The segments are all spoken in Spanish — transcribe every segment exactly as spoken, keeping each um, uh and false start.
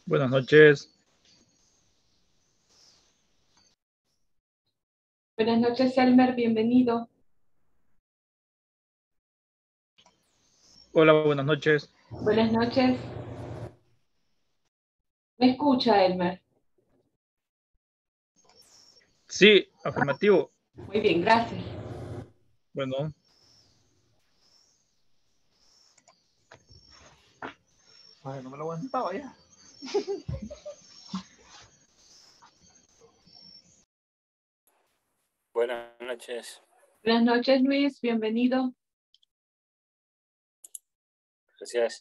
Buenas noches. Buenas noches, Elmer, bienvenido. Hola, buenas noches. Buenas noches. ¿Me escucha, Elmer? Sí, afirmativo. Muy bien, gracias. Bueno. Ay, no me lo aguantaba ya. Buenas noches. Buenas noches, Luis, bienvenido. Gracias.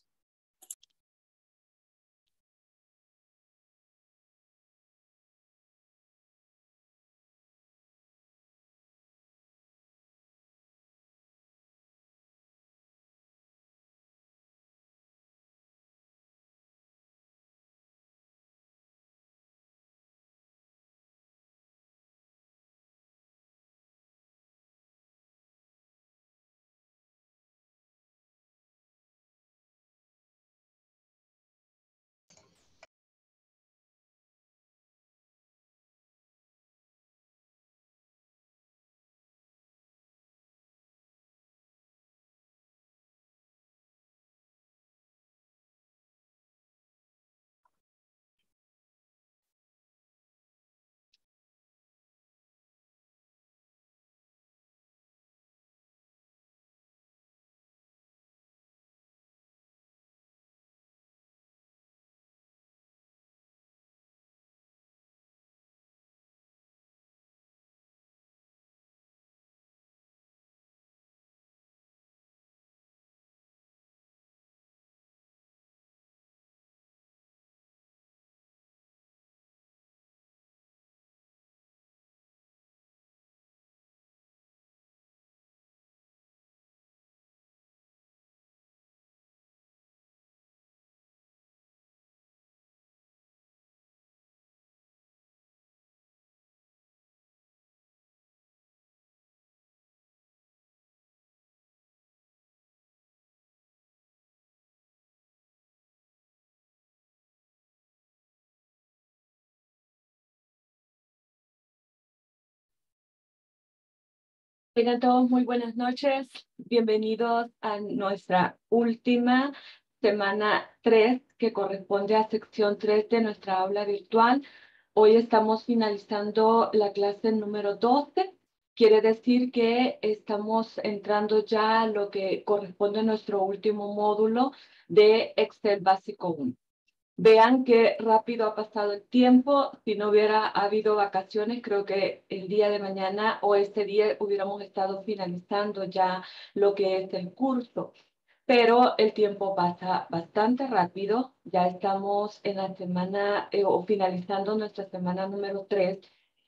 Tengan todos muy buenas noches. Bienvenidos a nuestra última semana tres, que corresponde a sección tres de nuestra aula virtual. Hoy estamos finalizando la clase número doce. Quiere decir que estamos entrando ya a lo que corresponde a nuestro último módulo de Excel Básico uno. Vean qué rápido ha pasado el tiempo. Si no hubiera habido vacaciones, creo que el día de mañana o este día hubiéramos estado finalizando ya lo que es el curso. Pero el tiempo pasa bastante rápido. Ya estamos en la semana eh, o finalizando nuestra semana número tres.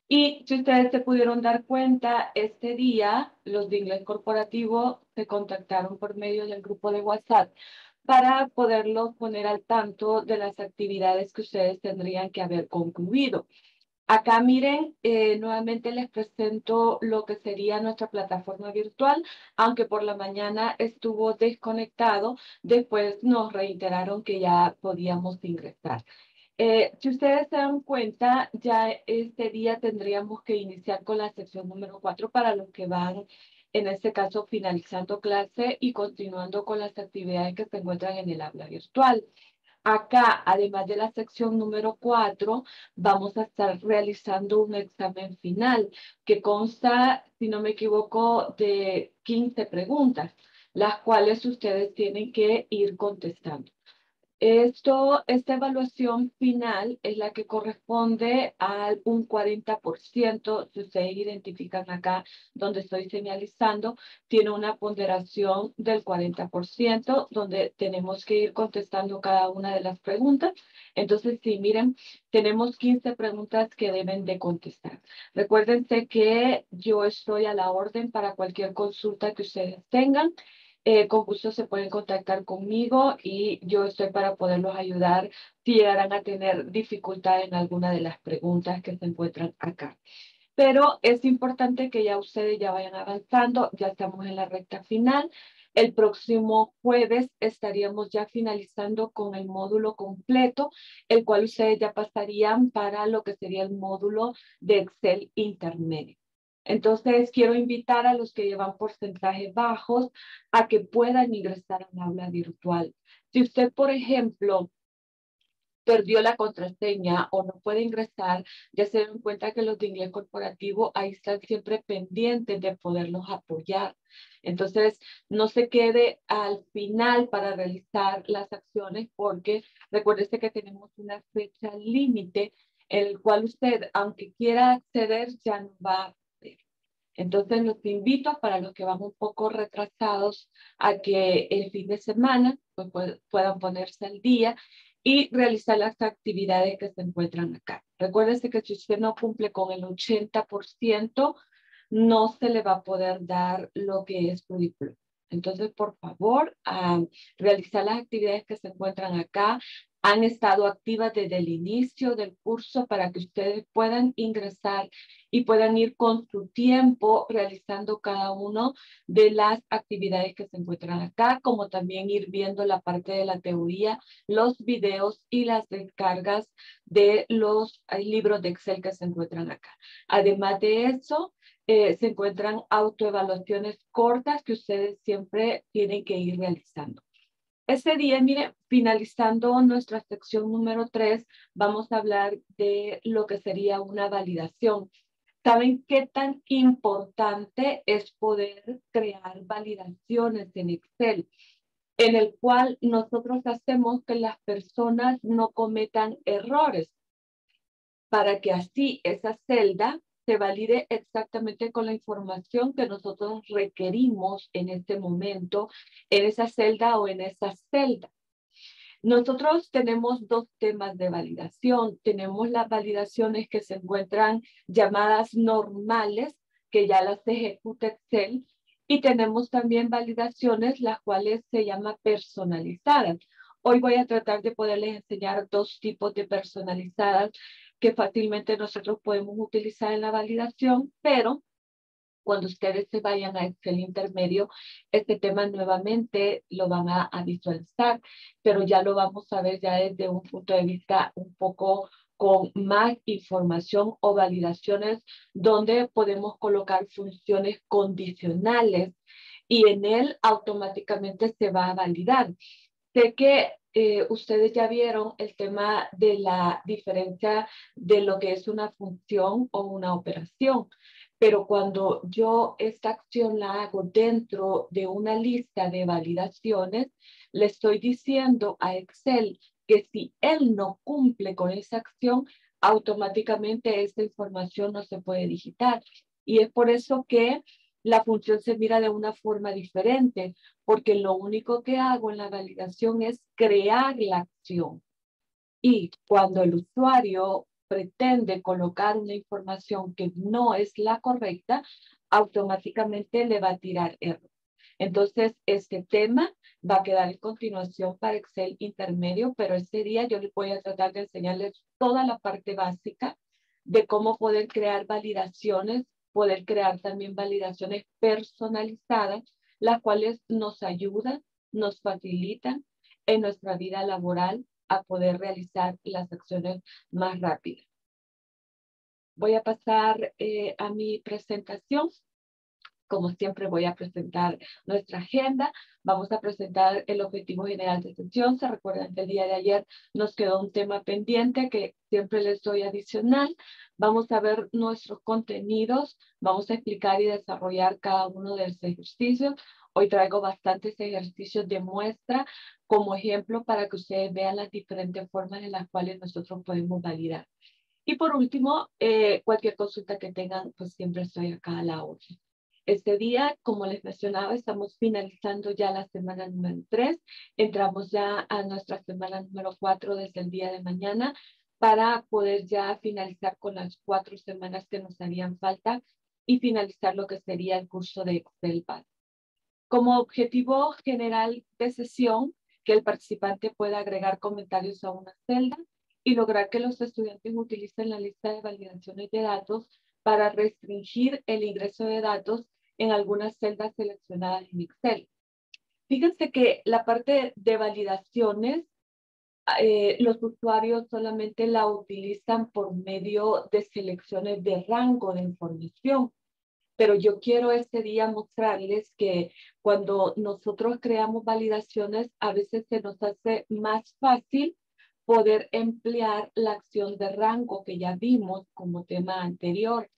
Y si ustedes se pudieron dar cuenta, este día los de inglés corporativo se contactaron por medio del grupo de WhatsApp para poderlos poner al tanto de las actividades que ustedes tendrían que haber concluido. Acá miren, eh, nuevamente les presento lo que sería nuestra plataforma virtual, aunque por la mañana estuvo desconectado, después nos reiteraron que ya podíamos ingresar. Eh, si ustedes se dan cuenta, ya este día tendríamos que iniciar con la sección número cuatro para los que van, en este caso, finalizando clase y continuando con las actividades que se encuentran en el aula virtual. Acá, además de la sección número cuatro, vamos a estar realizando un examen final que consta, si no me equivoco, de quince preguntas, las cuales ustedes tienen que ir contestando. Esto, esta evaluación final es la que corresponde al un cuarenta por ciento, si ustedes identifican acá donde estoy señalizando, tiene una ponderación del cuarenta por ciento, donde tenemos que ir contestando cada una de las preguntas. Entonces, sí, miren, tenemos quince preguntas que deben de contestar. Recuérdense que yo estoy a la orden para cualquier consulta que ustedes tengan. Eh, con gusto se pueden contactar conmigo y yo estoy para poderlos ayudar si llegaran a tener dificultad en alguna de las preguntas que se encuentran acá. Pero es importante que ya ustedes ya vayan avanzando, ya estamos en la recta final. El próximo jueves estaríamos ya finalizando con el módulo completo, el cual ustedes ya pasarían para lo que sería el módulo de Excel intermedio. Entonces, quiero invitar a los que llevan porcentajes bajos a que puedan ingresar al aula virtual. Si usted, por ejemplo, perdió la contraseña o no puede ingresar, ya se den cuenta que los de inglés corporativo ahí están siempre pendientes de poderlos apoyar. Entonces, no se quede al final para realizar las acciones porque recuérdese que tenemos una fecha límite en el cual usted, aunque quiera acceder, ya no va a poder. Entonces, los invito para los que van un poco retrasados a que el fin de semana pues, puedan ponerse al día y realizar las actividades que se encuentran acá. Recuérdese que si usted no cumple con el ochenta por ciento, no se le va a poder dar lo que es su diploma. Entonces, por favor, um, realizar las actividades que se encuentran acá. Han estado activas desde el inicio del curso para que ustedes puedan ingresar y puedan ir con su tiempo realizando cada uno de las actividades que se encuentran acá, como también ir viendo la parte de la teoría, los videos y las descargas de los libros de Excel que se encuentran acá. Además de eso, eh, se encuentran autoevaluaciones cortas que ustedes siempre tienen que ir realizando. Este día, mire, finalizando nuestra sección número tres, vamos a hablar de lo que sería una validación. ¿Saben qué tan importante es poder crear validaciones en Excel? En el cual nosotros hacemos que las personas no cometan errores para que así esa celda se valide exactamente con la información que nosotros requerimos en este momento, en esa celda o en esa celda. Nosotros tenemos dos temas de validación. Tenemos las validaciones que se encuentran llamadas normales, que ya las ejecuta Excel, y tenemos también validaciones las cuales se llama personalizadas. Hoy voy a tratar de poderles enseñar dos tipos de personalizadas que fácilmente nosotros podemos utilizar en la validación, pero cuando ustedes se vayan a Excel intermedio, este tema nuevamente lo van a, a visualizar, pero ya lo vamos a ver ya desde un punto de vista un poco con más información o validaciones donde podemos colocar funciones condicionales y en él automáticamente se va a validar. Sé que eh, ustedes ya vieron el tema de la diferencia de lo que es una función o una operación, pero cuando yo esta acción la hago dentro de una lista de validaciones, le estoy diciendo a Excel que si él no cumple con esa acción, automáticamente esta información no se puede digitar. Y es por eso que la función se mira de una forma diferente, porque lo único que hago en la validación es crear la acción. Y cuando el usuario pretende colocar una información que no es la correcta, automáticamente le va a tirar error. Entonces, este tema va a quedar en continuación para Excel intermedio, pero este día yo les voy a tratar de enseñarles toda la parte básica de cómo poder crear validaciones, poder crear también validaciones personalizadas, las cuales nos ayudan, nos facilitan en nuestra vida laboral a poder realizar las acciones más rápidas. Voy a pasar eh, a mi presentación. Como siempre voy a presentar nuestra agenda. Vamos a presentar el objetivo general de sesión. Se recuerdan que el día de ayer nos quedó un tema pendiente que siempre les doy adicional. Vamos a ver nuestros contenidos. Vamos a explicar y desarrollar cada uno de los ejercicios. Hoy traigo bastantes ejercicios de muestra como ejemplo para que ustedes vean las diferentes formas en las cuales nosotros podemos validar. Y por último, eh, cualquier consulta que tengan, pues siempre estoy acá a la orden. Este día, como les mencionaba, estamos finalizando ya la semana número tres. Entramos ya a nuestra semana número cuatro desde el día de mañana para poder ya finalizar con las cuatro semanas que nos harían falta y finalizar lo que sería el curso de Excel básico. Como objetivo general de sesión, que el participante pueda agregar comentarios a una celda y lograr que los estudiantes utilicen la lista de validaciones de datos para restringir el ingreso de datos en algunas celdas seleccionadas en Excel. Fíjense que la parte de validaciones, eh, los usuarios solamente la utilizan por medio de selecciones de rango de información. Pero yo quiero este día mostrarles que cuando nosotros creamos validaciones, a veces se nos hace más fácil poder emplear la acción de rango que ya vimos como tema anterior.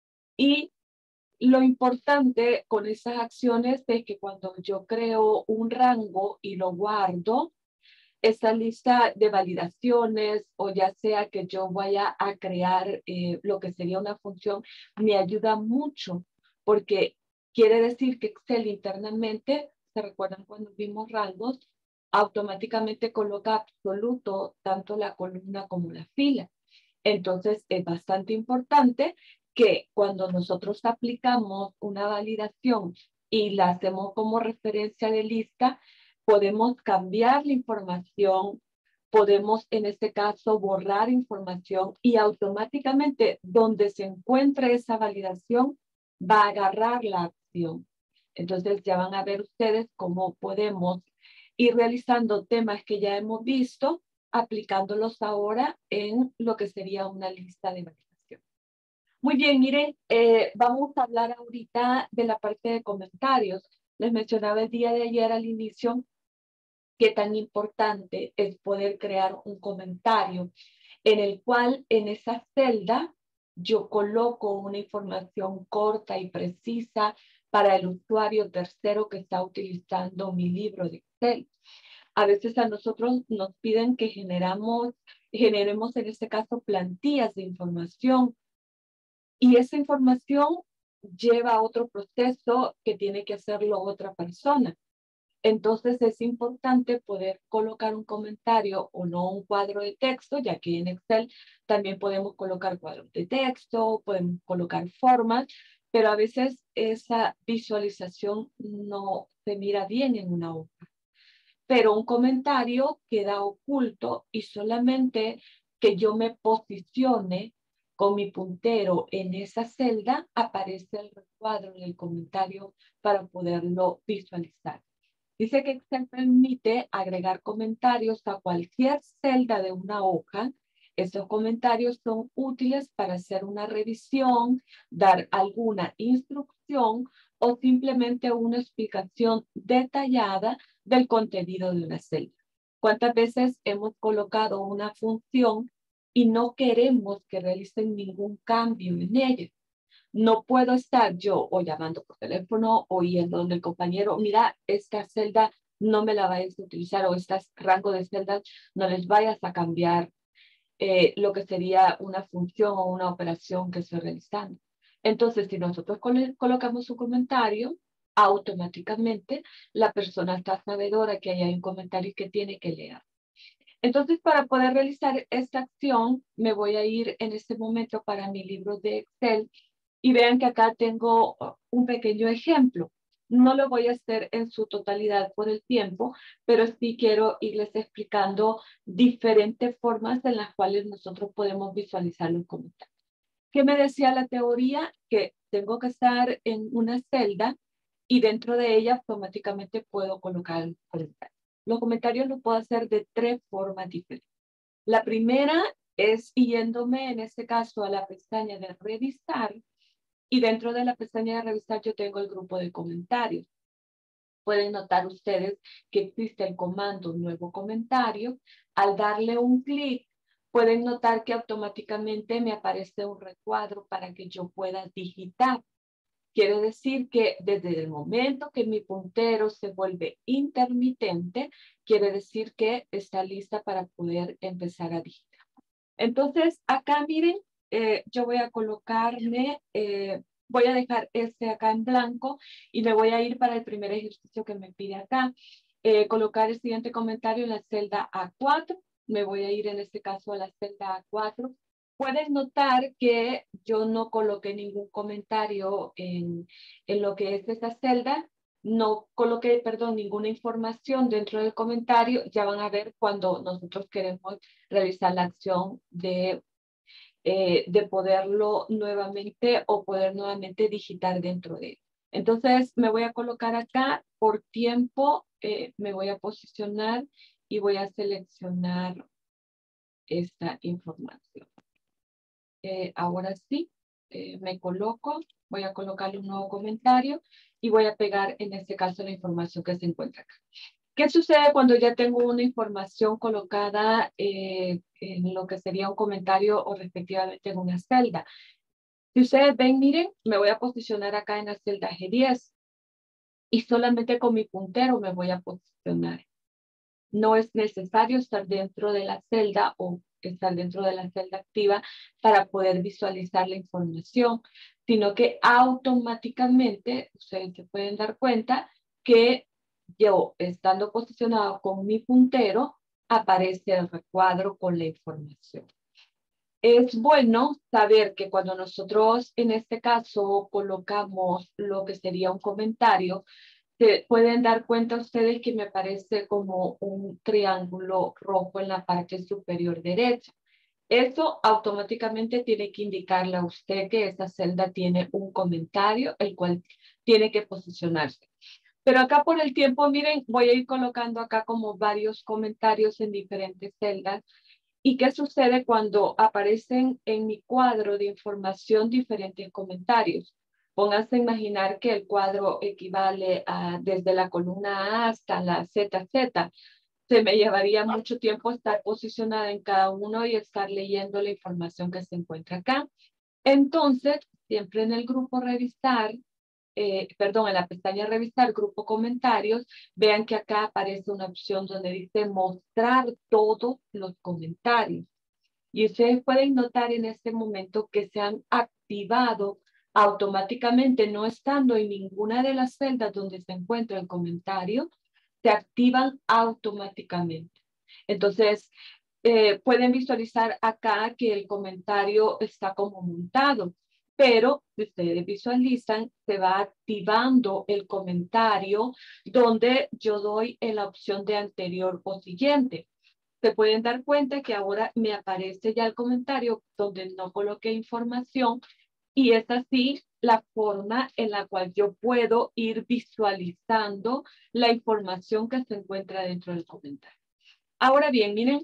Y lo importante con esas acciones es que cuando yo creo un rango y lo guardo, esa lista de validaciones o ya sea que yo vaya a crear eh, lo que sería una función, me ayuda mucho porque quiere decir que Excel internamente, ¿se recuerdan cuando vimos rangos? Automáticamente coloca absoluto tanto la columna como la fila. Entonces es bastante importante que cuando nosotros aplicamos una validación y la hacemos como referencia de lista, podemos cambiar la información, podemos en este caso borrar información y automáticamente donde se encuentre esa validación va a agarrar la acción. Entonces ya van a ver ustedes cómo podemos ir realizando temas que ya hemos visto, aplicándolos ahora en lo que sería una lista de validación. Muy bien, miren, eh, vamos a hablar ahorita de la parte de comentarios. Les mencionaba el día de ayer al inicio qué tan importante es poder crear un comentario en el cual en esa celda yo coloco una información corta y precisa para el usuario tercero que está utilizando mi libro de Excel. A veces a nosotros nos piden que generamos, generemos en este caso plantillas de información y esa información lleva a otro proceso que tiene que hacerlo otra persona. Entonces es importante poder colocar un comentario o no un cuadro de texto, ya que en Excel también podemos colocar cuadros de texto, podemos colocar formas, pero a veces esa visualización no se mira bien en una hoja. Pero un comentario queda oculto y solamente que yo me posicione con mi puntero en esa celda, aparece el recuadro del comentario para poderlo visualizar. Dice que Excel permite agregar comentarios a cualquier celda de una hoja. Estos comentarios son útiles para hacer una revisión, dar alguna instrucción o simplemente una explicación detallada del contenido de una celda. ¿Cuántas veces hemos colocado una función y no queremos que realicen ningún cambio en ella? No puedo estar yo o llamando por teléfono o yendo donde el compañero, mira, esta celda no me la vayas a utilizar o este rango de celdas no les vayas a cambiar eh, lo que sería una función o una operación que estoy realizando. Entonces, si nosotros col colocamos su comentario, automáticamente la persona está sabedora que hay un comentario que tiene que leer. Entonces, para poder realizar esta acción, me voy a ir en este momento para mi libro de Excel. Y vean que acá tengo un pequeño ejemplo. No lo voy a hacer en su totalidad por el tiempo, pero sí quiero irles explicando diferentes formas en las cuales nosotros podemos visualizar los comentarios. ¿Qué me decía la teoría? Que tengo que estar en una celda y dentro de ella automáticamente puedo colocar comentarios. Los comentarios los puedo hacer de tres formas diferentes. La primera es yéndome, en este caso, a la pestaña de revisar. Y dentro de la pestaña de revisar yo tengo el grupo de comentarios. Pueden notar ustedes que existe el comando nuevo comentario. Al darle un clic, pueden notar que automáticamente me aparece un recuadro para que yo pueda digitar. Quiere decir que desde el momento que mi puntero se vuelve intermitente, quiere decir que está lista para poder empezar a digitar. Entonces, acá miren, eh, yo voy a colocarme, eh, voy a dejar este acá en blanco y me voy a ir para el primer ejercicio que me pide acá. Eh, colocar el siguiente comentario en la celda A cuatro. Me voy a ir en este caso a la celda A cuatro. Pueden notar que yo no coloqué ningún comentario en, en lo que es esta celda. No coloqué, perdón, ninguna información dentro del comentario. Ya van a ver cuando nosotros queremos realizar la acción de, eh, de poderlo nuevamente o poder nuevamente digitar dentro de él. Entonces me voy a colocar acá por tiempo eh, me voy a posicionar y voy a seleccionar esta información. Eh, ahora sí, eh, me coloco, voy a colocarle un nuevo comentario y voy a pegar en este caso la información que se encuentra acá. ¿Qué sucede cuando ya tengo una información colocada eh, en lo que sería un comentario o respectivamente en una celda? Si ustedes ven, miren, me voy a posicionar acá en la celda G diez y solamente con mi puntero me voy a posicionar. No es necesario estar dentro de la celda o estar dentro de la celda activa para poder visualizar la información, sino que automáticamente ustedes se pueden dar cuenta que yo, estando posicionado con mi puntero, aparece el recuadro con la información. Es bueno saber que cuando nosotros, en este caso, colocamos lo que sería un comentario, se pueden dar cuenta ustedes que me aparece como un triángulo rojo en la parte superior derecha. Eso automáticamente tiene que indicarle a usted que esa celda tiene un comentario, el cual tiene que posicionarse. Pero acá por el tiempo, miren, voy a ir colocando acá como varios comentarios en diferentes celdas. ¿Y qué sucede cuando aparecen en mi cuadro de información diferentes comentarios? Pónganse a imaginar que el cuadro equivale a desde la columna A hasta la Z Z. Se me llevaría mucho tiempo estar posicionada en cada uno y estar leyendo la información que se encuentra acá. Entonces, siempre en el grupo revisar, eh, perdón, en la pestaña revisar grupo comentarios, vean que acá aparece una opción donde dice mostrar todos los comentarios. Y ustedes pueden notar en este momento que se han activado automáticamente, no estando en ninguna de las celdas donde se encuentra el comentario, se activan automáticamente. Entonces, eh, pueden visualizar acá que el comentario está como montado, pero si ustedes visualizan, se va activando el comentario donde yo doy en la opción de anterior o siguiente. Se pueden dar cuenta que ahora me aparece ya el comentario donde no coloqué información y es así la forma en la cual yo puedo ir visualizando la información que se encuentra dentro del comentario. Ahora bien, miren,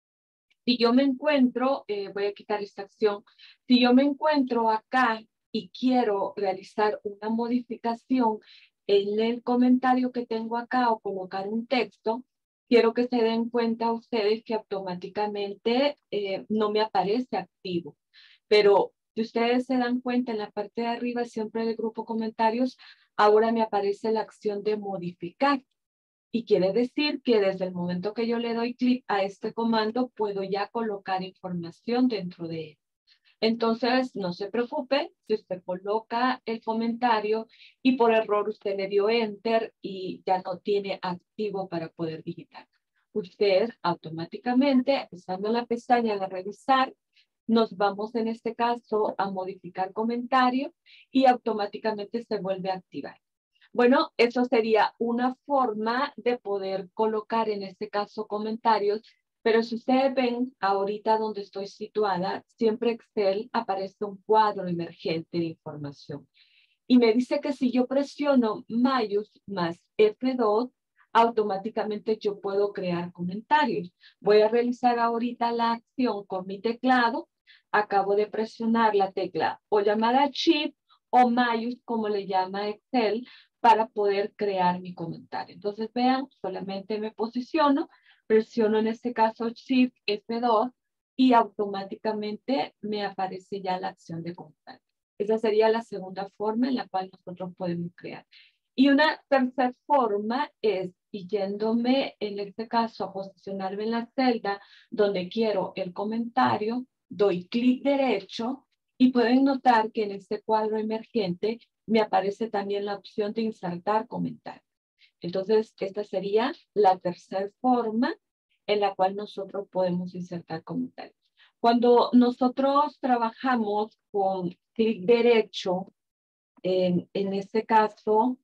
si yo me encuentro, eh, voy a quitar esta acción, si yo me encuentro acá y quiero realizar una modificación en el comentario que tengo acá o colocar un texto, quiero que se den cuenta ustedes que automáticamente eh, no me aparece activo. Pero si ustedes se dan cuenta en la parte de arriba siempre del grupo comentarios, ahora me aparece la acción de modificar. Y quiere decir que desde el momento que yo le doy clic a este comando, puedo ya colocar información dentro de él. Entonces, no se preocupe si usted coloca el comentario y por error usted le dio enter y ya no tiene activo para poder digitar. Usted automáticamente, estando en la pestaña de revisar, nos vamos en este caso a modificar comentario y automáticamente se vuelve a activar. Bueno, eso sería una forma de poder colocar en este caso comentarios, pero si ustedes ven ahorita donde estoy situada, siempre Excel aparece un cuadro emergente de información. Y me dice que si yo presiono Mayus más F dos, automáticamente yo puedo crear comentarios. Voy a realizar ahorita la acción con mi teclado. Acabo de presionar la tecla o llamada Shift o Mayus, como le llama Excel, para poder crear mi comentario. Entonces vean, solamente me posiciono, presiono en este caso Shift F dos y automáticamente me aparece ya la acción de comentario. Esa sería la segunda forma en la cual nosotros podemos crear. Y una tercera forma es yéndome en este caso a posicionarme en la celda donde quiero el comentario, doy clic derecho y pueden notar que en este cuadro emergente me aparece también la opción de insertar comentario. Entonces, esta sería la tercera forma en la cual nosotros podemos insertar comentarios. Cuando nosotros trabajamos con clic derecho, en, en este caso,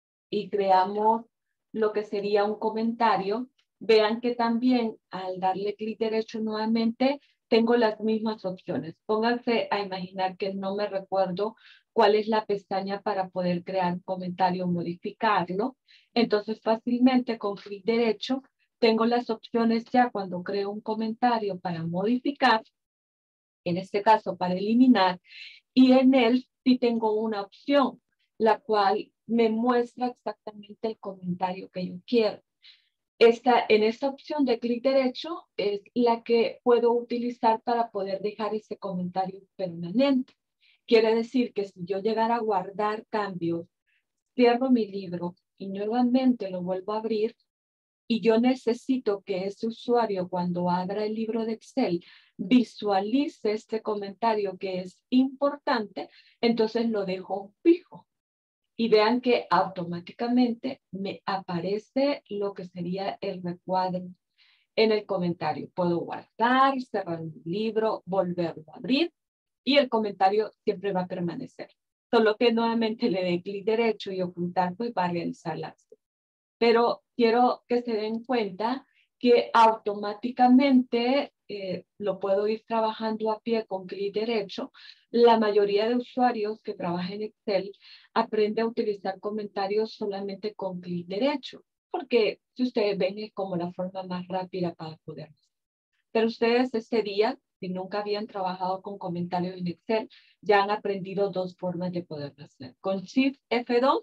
y creamos lo que sería un comentario, vean que también al darle clic derecho nuevamente, tengo las mismas opciones. Pónganse a imaginar que no me recuerdo cuál es la pestaña para poder crear un comentario o modificarlo. Entonces, fácilmente con clic derecho, tengo las opciones ya cuando creo un comentario para modificar, en este caso para eliminar, y en él sí tengo una opción, la cual me muestra exactamente el comentario que yo quiero. Esta, en esta opción de clic derecho es la que puedo utilizar para poder dejar ese comentario permanente. Quiere decir que si yo llegara a guardar cambios, cierro mi libro y nuevamente lo vuelvo a abrir, y yo necesito que ese usuario cuando abra el libro de Excel visualice este comentario que es importante, entonces lo dejo fijo. Y vean que automáticamente me aparece lo que sería el recuadro en el comentario. Puedo guardar, cerrar mi libro, volverlo a abrir y el comentario siempre va a permanecer. Solo que nuevamente le dé clic derecho y ocultar, pues va a realizar la acción. Pero quiero que se den cuenta que automáticamente eh, lo puedo ir trabajando a pie con clic derecho. La mayoría de usuarios que trabajan en Excel aprende a utilizar comentarios solamente con clic derecho, porque si ustedes ven es como la forma más rápida para poder hacer. Pero ustedes ese día, si nunca habían trabajado con comentarios en Excel, ya han aprendido dos formas de poderlo hacer, con Shift F dos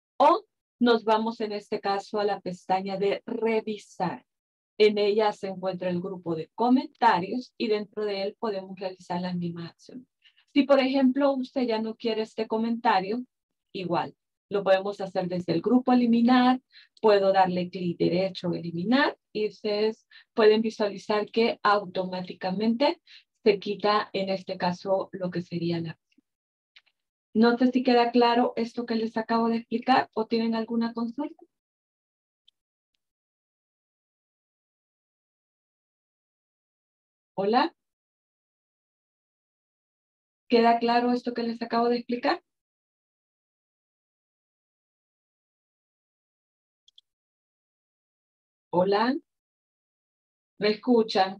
o nos vamos en este caso a la pestaña de revisar. En ella se encuentra el grupo de comentarios y dentro de él podemos realizar las mismas acciones. Si por ejemplo usted ya no quiere este comentario, igual lo podemos hacer desde el grupo eliminar, puedo darle clic derecho eliminar y ustedes pueden visualizar que automáticamente se quita en este caso lo que sería la. No sé si queda claro esto que les acabo de explicar o tienen alguna consulta. Hola. ¿Queda claro esto que les acabo de explicar? Hola. ¿Me escuchan?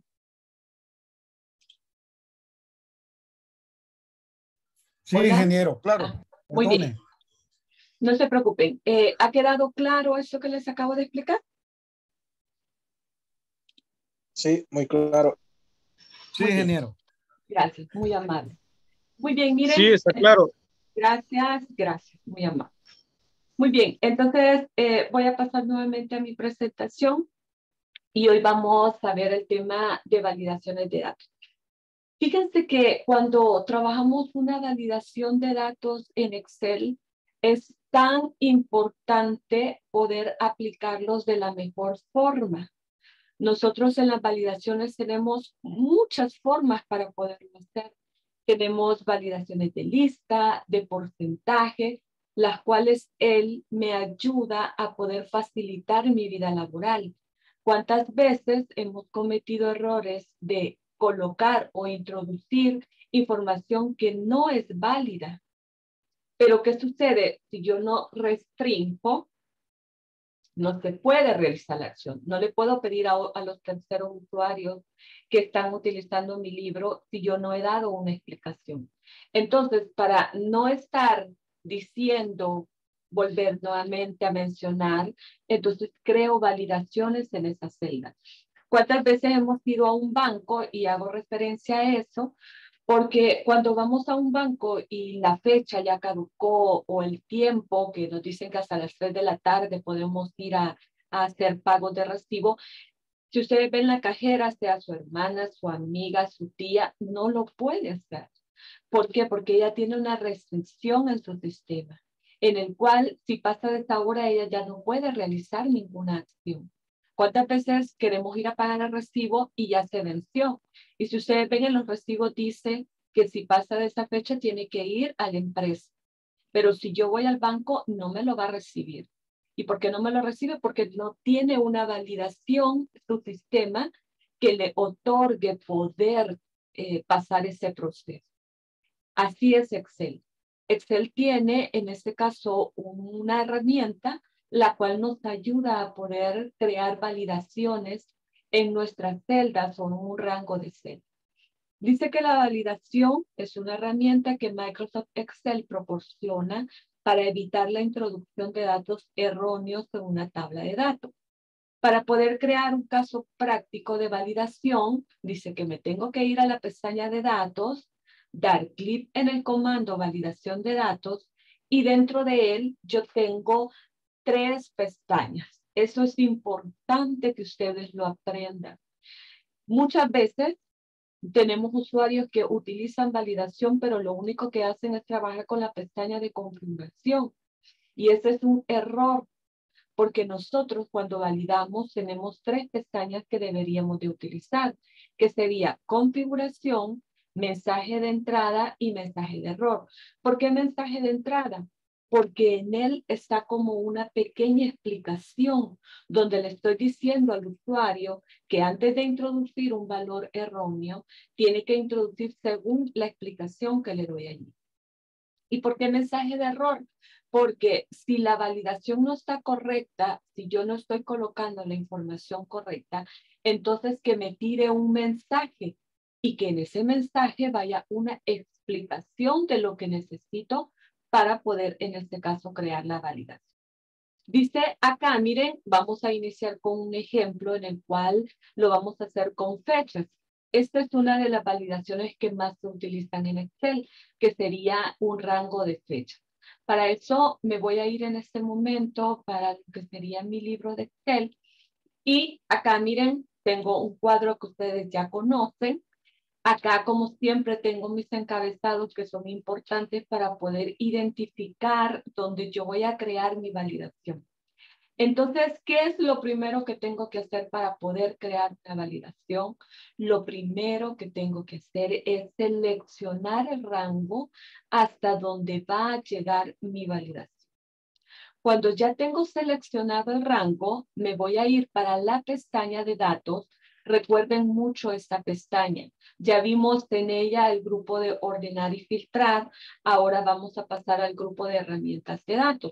Sí, Hola. ingeniero, claro. Ah, muy Perdone. bien. No se preocupen. Eh, ¿Ha quedado claro esto que les acabo de explicar? Sí, muy claro. Sí, Muy bien. ingeniero. Gracias, muy amable. Muy bien, miren. Sí, está claro. Gracias, gracias, muy amable. Muy bien, entonces eh, voy a pasar nuevamente a mi presentación y hoy vamos a ver el tema de validaciones de datos. Fíjense que cuando trabajamos una validación de datos en Excel, es tan importante poder aplicarlos de la mejor forma. Nosotros en las validaciones tenemos muchas formas para poderlo hacer. Tenemos validaciones de lista, de porcentaje, las cuales él me ayuda a poder facilitar mi vida laboral. ¿Cuántas veces hemos cometido errores de colocar o introducir información que no es válida? Pero ¿qué sucede si yo no restringo? No se puede realizar la acción. No le puedo pedir a, a los terceros usuarios que están utilizando mi libro si yo no he dado una explicación. Entonces, para no estar diciendo, volver nuevamente a mencionar, entonces creo validaciones en esa celda. ¿Cuántas veces hemos ido a un banco y hago referencia a eso? Porque cuando vamos a un banco y la fecha ya caducó o el tiempo que nos dicen que hasta las tres de la tarde podemos ir a, a hacer pagos de recibo, si ustedes ven la cajera, sea su hermana, su amiga, su tía, no lo puede hacer. ¿Por qué? Porque ella tiene una restricción en su sistema, en el cual si pasa de esa hora ella ya no puede realizar ninguna acción. ¿Cuántas veces queremos ir a pagar el recibo y ya se venció? Y si ustedes ven en los recibos dice que si pasa de esa fecha tiene que ir a la empresa. Pero si yo voy al banco no me lo va a recibir. ¿Y por qué no me lo recibe? Porque no tiene una validación su sistema que le otorgue poder eh, pasar ese proceso. Así es Excel. Excel tiene en este caso una herramienta la cual nos ayuda a poder crear validaciones en nuestras celdas o en un rango de celdas. Dice que la validación es una herramienta que Microsoft Excel proporciona para evitar la introducción de datos erróneos en una tabla de datos. Para poder crear un caso práctico de validación, dice que me tengo que ir a la pestaña de datos, dar clic en el comando validación de datos y dentro de él yo tengo tres pestañas. Eso es importante que ustedes lo aprendan. Muchas veces tenemos usuarios que utilizan validación, pero lo único que hacen es trabajar con la pestaña de configuración. Y ese es un error, porque nosotros cuando validamos tenemos tres pestañas que deberíamos de utilizar, que sería configuración, mensaje de entrada y mensaje de error. ¿Por qué mensaje de entrada? Porque en él está como una pequeña explicación donde le estoy diciendo al usuario que antes de introducir un valor erróneo, tiene que introducir según la explicación que le doy allí. ¿Y por qué mensaje de error? Porque si la validación no está correcta, si yo no estoy colocando la información correcta, entonces que me tire un mensaje y que en ese mensaje vaya una explicación de lo que necesito para poder, en este caso, crear la validación. Dice acá, miren, vamos a iniciar con un ejemplo en el cual lo vamos a hacer con fechas. Esta es una de las validaciones que más se utilizan en Excel, que sería un rango de fechas. Para eso me voy a ir en este momento para lo que sería mi libro de Excel. Y acá, miren, tengo un cuadro que ustedes ya conocen. Acá, como siempre, tengo mis encabezados que son importantes para poder identificar dónde yo voy a crear mi validación. Entonces, ¿qué es lo primero que tengo que hacer para poder crear una validación? Lo primero que tengo que hacer es seleccionar el rango hasta donde va a llegar mi validación. Cuando ya tengo seleccionado el rango, me voy a ir para la pestaña de datos. Recuerden mucho esta pestaña. Ya vimos en ella el grupo de ordenar y filtrar. Ahora vamos a pasar al grupo de herramientas de datos.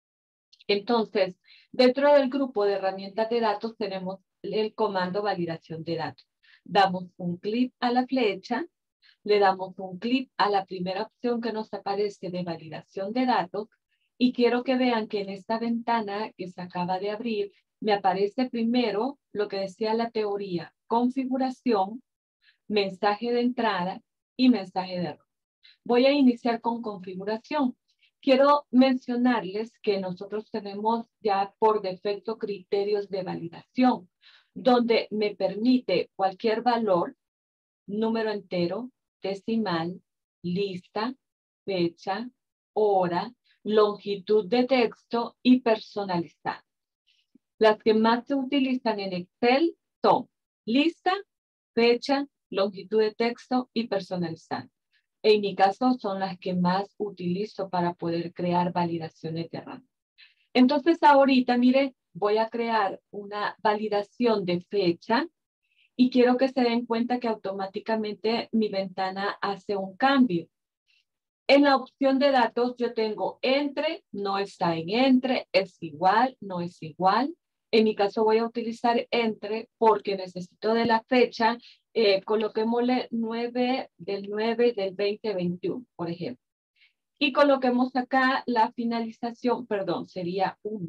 Entonces, dentro del grupo de herramientas de datos tenemos el comando validación de datos. Damos un clic a la flecha, le damos un clic a la primera opción que nos aparece de validación de datos y quiero que vean que en esta ventana que se acaba de abrir me aparece primero lo que decía la teoría, configuración, mensaje de entrada y mensaje de error. Voy a iniciar con configuración. Quiero mencionarles que nosotros tenemos ya por defecto criterios de validación, donde me permite cualquier valor, número entero, decimal, lista, fecha, hora, longitud de texto y personalizado. Las que más se utilizan en Excel son lista, fecha, longitud de texto y personalizado. En mi caso son las que más utilizo para poder crear validaciones de rango. Entonces ahorita, mire, voy a crear una validación de fecha y quiero que se den cuenta que automáticamente mi ventana hace un cambio. En la opción de datos yo tengo entre, no está en entre, es igual, no es igual. En mi caso voy a utilizar entre porque necesito de la fecha. Eh, coloquémosle nueve del nueve del veinte veintiuno, por ejemplo. Y coloquemos acá la finalización, perdón, sería uno.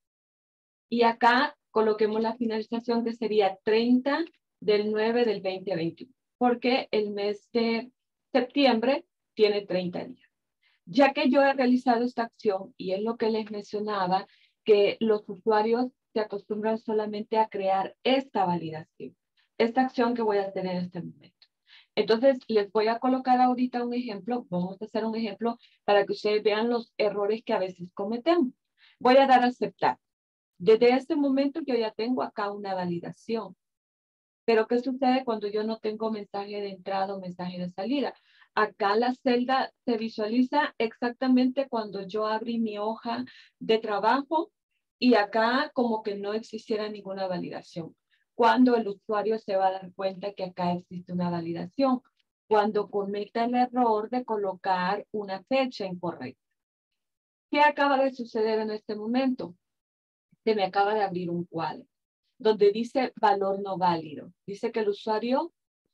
Y acá coloquemos la finalización que sería treinta del nueve del veinte veintiuno, porque el mes de septiembre tiene treinta días. Ya que yo he realizado esta acción, y es lo que les mencionaba, que los usuarios se acostumbran solamente a crear esta validación, esta acción que voy a hacer en este momento. Entonces, les voy a colocar ahorita un ejemplo, vamos a hacer un ejemplo para que ustedes vean los errores que a veces cometemos. Voy a dar a aceptar. Desde este momento yo ya tengo acá una validación. Pero ¿qué sucede cuando yo no tengo mensaje de entrada o mensaje de salida? Acá la celda se visualiza exactamente cuando yo abrí mi hoja de trabajo y acá como que no existiera ninguna validación. Cuando el usuario se va a dar cuenta que acá existe una validación, cuando cometa el error de colocar una fecha incorrecta. ¿Qué acaba de suceder en este momento? Se me acaba de abrir un cuadro donde dice valor no válido. Dice que el usuario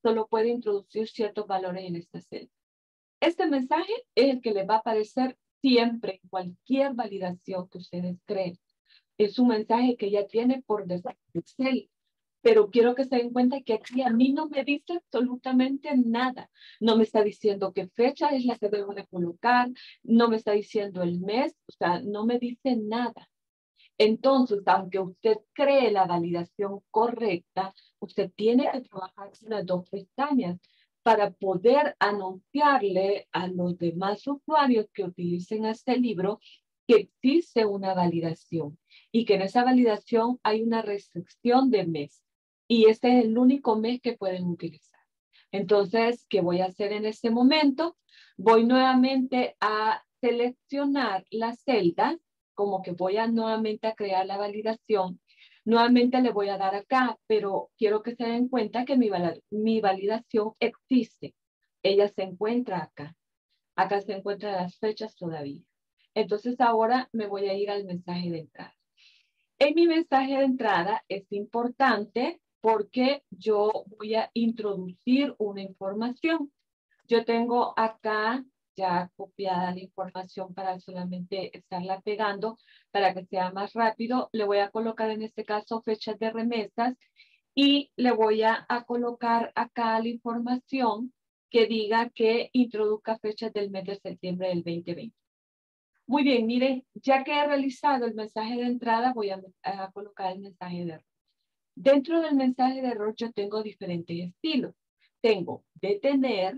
solo puede introducir ciertos valores en esta celda. Este mensaje es el que les va a aparecer siempre en cualquier validación que ustedes creen. Es un mensaje que ya tiene por defecto Excel. Pero quiero que se den cuenta que aquí a mí no me dice absolutamente nada. No me está diciendo qué fecha es la que debo de colocar, no me está diciendo el mes, o sea, no me dice nada. Entonces, aunque usted cree la validación correcta, usted tiene que trabajar con las dos pestañas para poder anunciarle a los demás usuarios que utilicen este libro que existe una validación y que en esa validación hay una restricción de mes. Y este es el único mes que pueden utilizar. Entonces, ¿qué voy a hacer en este momento? Voy nuevamente a seleccionar la celda, como que voy a nuevamente a crear la validación. Nuevamente le voy a dar acá, pero quiero que se den cuenta que mi, val mi validación existe. Ella se encuentra acá. Acá se encuentran las fechas todavía. Entonces ahora me voy a ir al mensaje de entrada. En mi mensaje de entrada es importante porque yo voy a introducir una información. Yo tengo acá ya copiada la información para solamente estarla pegando para que sea más rápido. Le voy a colocar en este caso fechas de remesas y le voy a, a colocar acá la información que diga que introduzca fechas del mes de septiembre del veinte veinte. Muy bien, miren, ya que he realizado el mensaje de entrada, voy a, a colocar el mensaje de error. Dentro del mensaje de error yo tengo diferentes estilos. Tengo detener,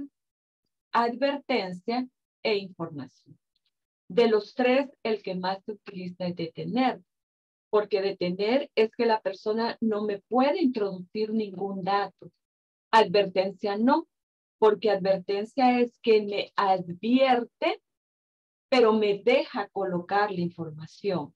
advertencia e información. De los tres, el que más se utiliza es detener, porque detener es que la persona no me puede introducir ningún dato. Advertencia no, porque advertencia es que me advierte, pero me deja colocar la información.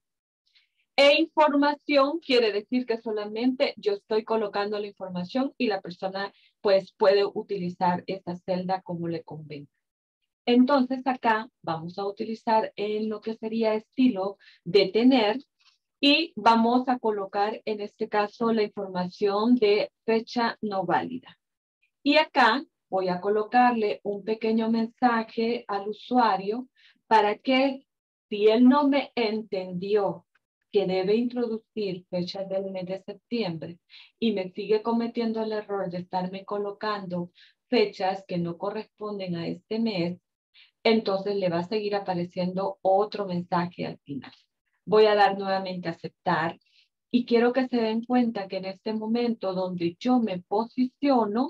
E información quiere decir que solamente yo estoy colocando la información y la persona pues puede utilizar esa celda como le convenga. Entonces acá vamos a utilizar en lo que sería estilo detener y vamos a colocar en este caso la información de fecha no válida. Y acá voy a colocarle un pequeño mensaje al usuario para que si él no me entendió que debe introducir fechas del mes de septiembre y me sigue cometiendo el error de estarme colocando fechas que no corresponden a este mes, entonces le va a seguir apareciendo otro mensaje al final. Voy a dar nuevamente a aceptar y quiero que se den cuenta que en este momento donde yo me posiciono,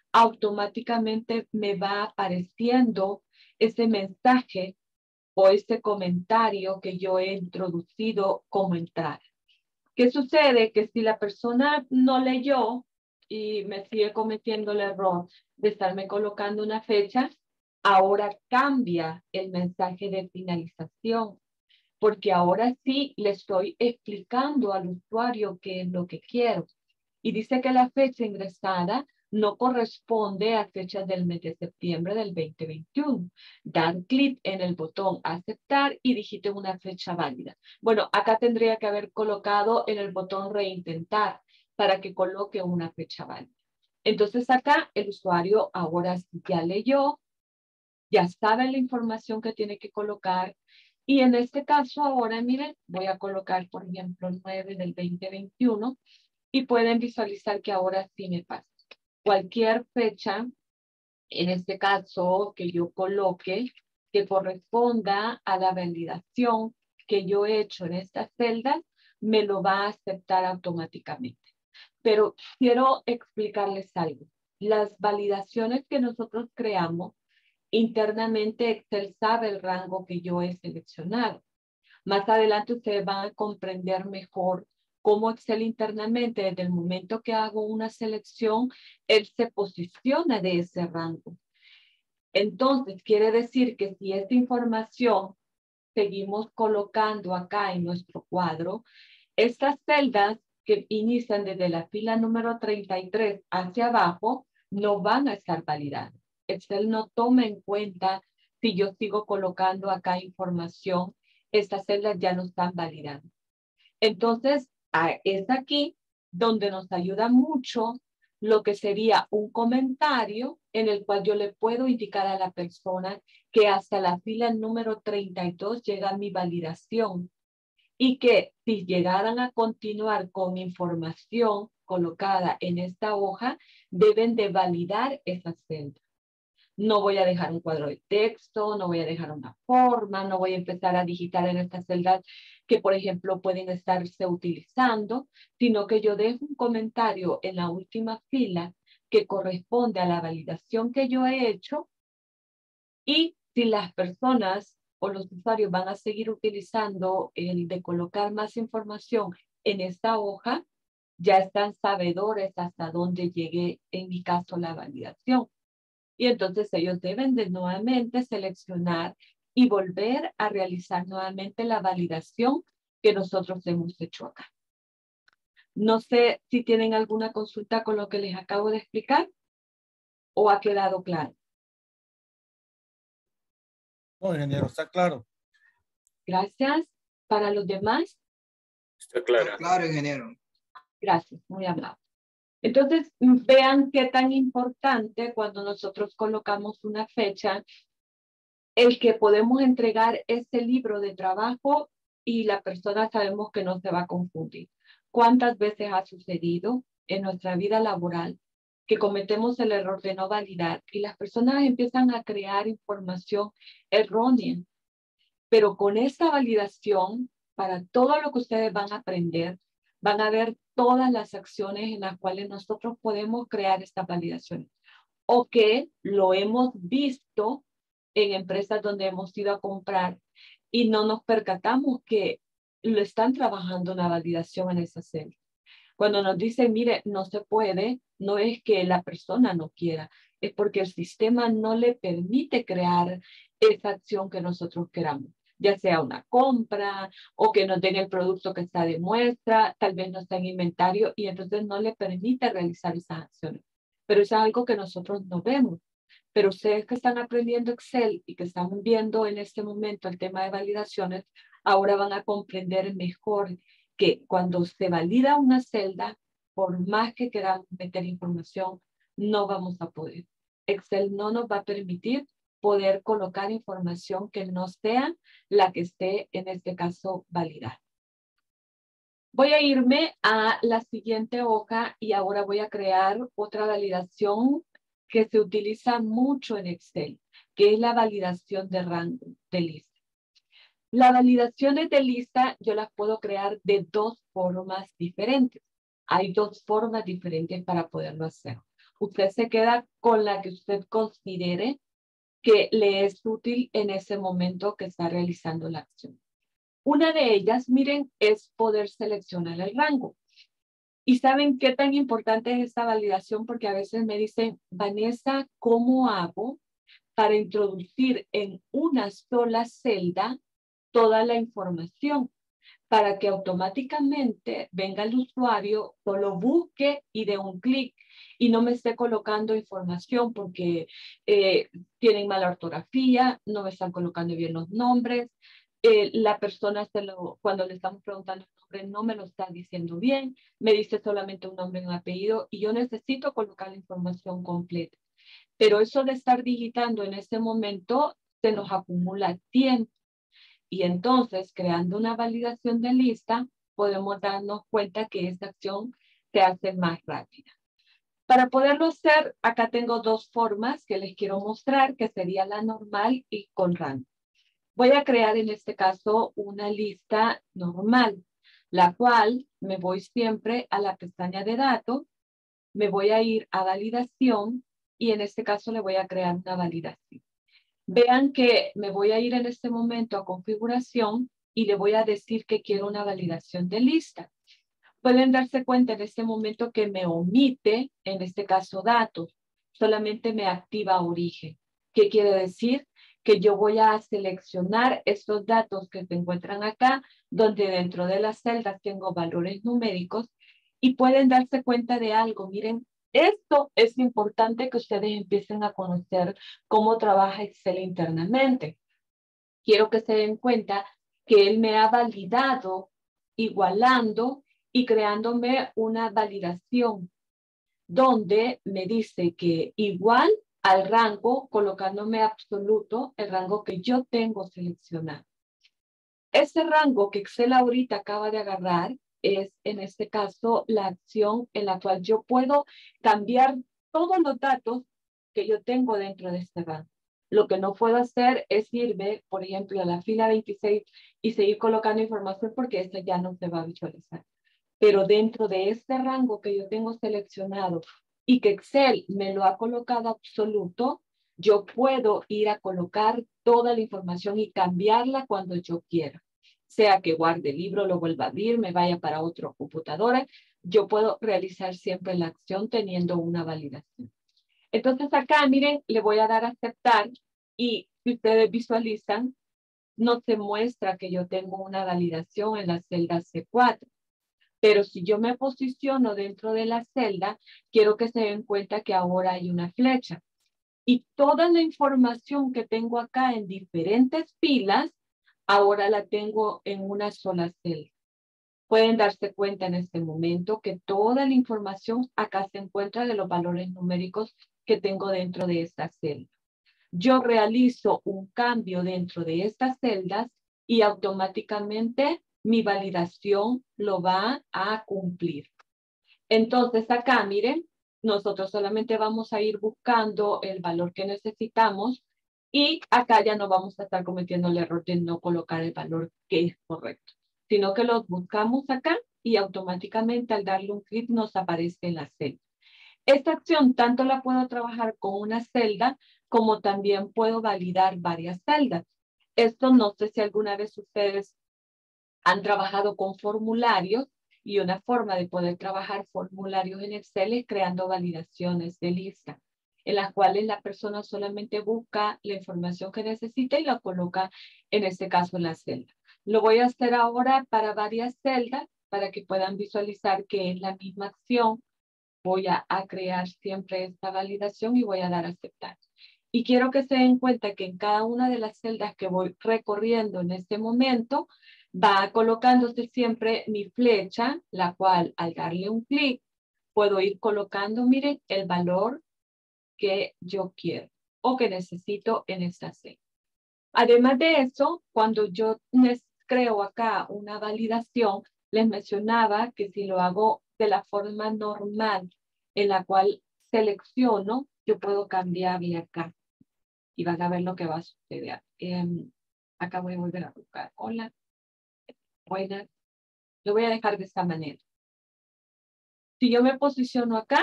automáticamente me va apareciendo ese mensaje o ese comentario que yo he introducido como entrada. ¿Qué sucede? Que si la persona no leyó y me sigue cometiendo el error de estarme colocando una fecha, ahora cambia el mensaje de finalización, porque ahora sí le estoy explicando al usuario qué es lo que quiero. Y dice que la fecha ingresada no corresponde a fechas del mes de septiembre del veinte veintiuno. Dan clic en el botón aceptar y digiten una fecha válida. Bueno, acá tendría que haber colocado en el botón reintentar para que coloque una fecha válida. Entonces acá el usuario ahora ya leyó, ya sabe la información que tiene que colocar. Y en este caso ahora, miren, voy a colocar, por ejemplo, el nueve del veinte veintiuno y pueden visualizar que ahora sí me pasa. Cualquier fecha, en este caso, que yo coloque, que corresponda a la validación que yo he hecho en esta celda, me lo va a aceptar automáticamente. Pero quiero explicarles algo. Las validaciones que nosotros creamos, internamente Excel sabe el rango que yo he seleccionado. Más adelante ustedes van a comprender mejor cómo Excel internamente, desde el momento que hago una selección, él se posiciona de ese rango. Entonces, quiere decir que si esta información seguimos colocando acá en nuestro cuadro, estas celdas que inician desde la fila número treinta y tres hacia abajo no van a estar validadas. Excel no toma en cuenta si yo sigo colocando acá información, estas celdas ya no están validando. Entonces, es aquí donde nos ayuda mucho lo que sería un comentario en el cual yo le puedo indicar a la persona que hasta la fila número treinta y dos llega mi validación y que si llegaran a continuar con información colocada en esta hoja, deben de validar esa celda. No voy a dejar un cuadro de texto, no voy a dejar una forma, no voy a empezar a digitar en estas celdas que, por ejemplo, pueden estarse utilizando, sino que yo dejo un comentario en la última fila que corresponde a la validación que yo he hecho, y si las personas o los usuarios van a seguir utilizando el de colocar más información en esta hoja, ya están sabedores hasta dónde llegue, en mi caso, la validación. Y entonces ellos deben de nuevamente seleccionar y volver a realizar nuevamente la validación que nosotros hemos hecho acá. No sé si tienen alguna consulta con lo que les acabo de explicar o ha quedado claro. No, ingeniero, está claro. Gracias. Para los demás, Está claro. Claro, ingeniero. gracias, muy amable. Entonces, vean qué tan importante cuando nosotros colocamos una fecha, el que podemos entregar este libro de trabajo y la persona sabemos que no se va a confundir. ¿Cuántas veces ha sucedido en nuestra vida laboral que cometemos el error de no validar y las personas empiezan a crear información errónea? Pero con esta validación, para todo lo que ustedes van a aprender, van a ver todas las acciones en las cuales nosotros podemos crear estas validaciones. O que lo hemos visto en empresas donde hemos ido a comprar y no nos percatamos que lo están trabajando una validación en esa celda. Cuando nos dicen, mire, no se puede, no es que la persona no quiera, es porque el sistema no le permite crear esa acción que nosotros queramos, ya sea una compra o que nos den el producto que está de muestra, tal vez no está en inventario y entonces no le permite realizar esas acciones. Pero eso es algo que nosotros no vemos. Pero ustedes que están aprendiendo Excel y que están viendo en este momento el tema de validaciones, ahora van a comprender mejor que cuando se valida una celda, por más que queramos meter información, no vamos a poder. Excel no nos va a permitir poder colocar información que no sea la que esté, en este caso, validada. Voy a irme a la siguiente hoja y ahora voy a crear otra validación que se utiliza mucho en Excel, que es la validación de rango de lista. Las validaciones de lista yo las puedo crear de dos formas diferentes. Hay dos formas diferentes para poderlo hacer. Usted se queda con la que usted considere que le es útil en ese momento que está realizando la acción. Una de ellas, miren, es poder seleccionar el rango. ¿Y saben qué tan importante es esta validación? Porque a veces me dicen, Vanessa, ¿cómo hago para introducir en una sola celda toda la información? Para que automáticamente venga el usuario, solo busque y dé un clic y no me esté colocando información porque eh, tienen mala ortografía, no me están colocando bien los nombres, eh, la persona se lo, cuando le estamos preguntando el nombre no me lo está diciendo bien, me dice solamente un nombre y un apellido y yo necesito colocar la información completa. Pero eso de estar digitando en ese momento se nos acumula tiempo. Y entonces, creando una validación de lista, podemos darnos cuenta que esta acción se hace más rápida. Para poderlo hacer, acá tengo dos formas que les quiero mostrar, que sería la normal y con rango. Voy a crear en este caso una lista normal, la cual me voy siempre a la pestaña de datos, me voy a ir a validación y en este caso le voy a crear una validación. Vean que me voy a ir en este momento a configuración y le voy a decir que quiero una validación de lista. Pueden darse cuenta en este momento que me omite, en este caso datos, solamente me activa origen. ¿Qué quiere decir? Que yo voy a seleccionar estos datos que se encuentran acá, donde dentro de las celdas tengo valores numéricos y pueden darse cuenta de algo. Miren, esto es importante que ustedes empiecen a conocer cómo trabaja Excel internamente. Quiero que se den cuenta que él me ha validado igualando y creándome una validación. donde me dice que igual al rango, colocándome absoluto, el rango que yo tengo seleccionado. Ese rango que Excel ahorita acaba de agarrar es, en este caso, la acción en la cual yo puedo cambiar todos los datos que yo tengo dentro de este rango. Lo que no puedo hacer es irme, por ejemplo, a la fila veintiséis y seguir colocando información porque esta ya no se va a visualizar. Pero dentro de este rango que yo tengo seleccionado y que Excel me lo ha colocado absoluto, yo puedo ir a colocar toda la información y cambiarla cuando yo quiera. Sea que guarde el libro, lo vuelva a abrir, me vaya para otra computadora, yo puedo realizar siempre la acción teniendo una validación. Entonces acá, miren, le voy a dar a aceptar y si ustedes visualizan, no se muestra que yo tengo una validación en la celda C cuatro. Pero si yo me posiciono dentro de la celda, quiero que se den cuenta que ahora hay una flecha. Y toda la información que tengo acá en diferentes filas, ahora la tengo en una sola celda. Pueden darse cuenta en este momento que toda la información acá se encuentra de los valores numéricos que tengo dentro de esta celda. Yo realizo un cambio dentro de estas celdas y automáticamente mi validación lo va a cumplir. Entonces acá, miren, nosotros solamente vamos a ir buscando el valor que necesitamos y acá ya no vamos a estar cometiendo el error de no colocar el valor que es correcto, sino que los buscamos acá y automáticamente al darle un clic nos aparece en la celda. Esta acción tanto la puedo trabajar con una celda como también puedo validar varias celdas. Esto no sé si alguna vez ustedes han trabajado con formularios y una forma de poder trabajar formularios en Excel es creando validaciones de lista, en las cuales la persona solamente busca la información que necesita y la coloca, en este caso, en la celda. Lo voy a hacer ahora para varias celdas para que puedan visualizar que es la misma acción. Voy a, a crear siempre esta validación y voy a dar a aceptar. Y quiero que se den cuenta que en cada una de las celdas que voy recorriendo en este momento, va colocándose siempre mi flecha, la cual al darle un clic, puedo ir colocando, miren, el valor que yo quiero o que necesito en esta celda. Además de eso, cuando yo creo acá una validación, les mencionaba que si lo hago de la forma normal en la cual selecciono, yo puedo cambiarle acá y van a ver lo que va a suceder. Eh, acá voy a volver a buscar. Hola. Buenas. Lo voy a dejar de esta manera. Si yo me posiciono acá,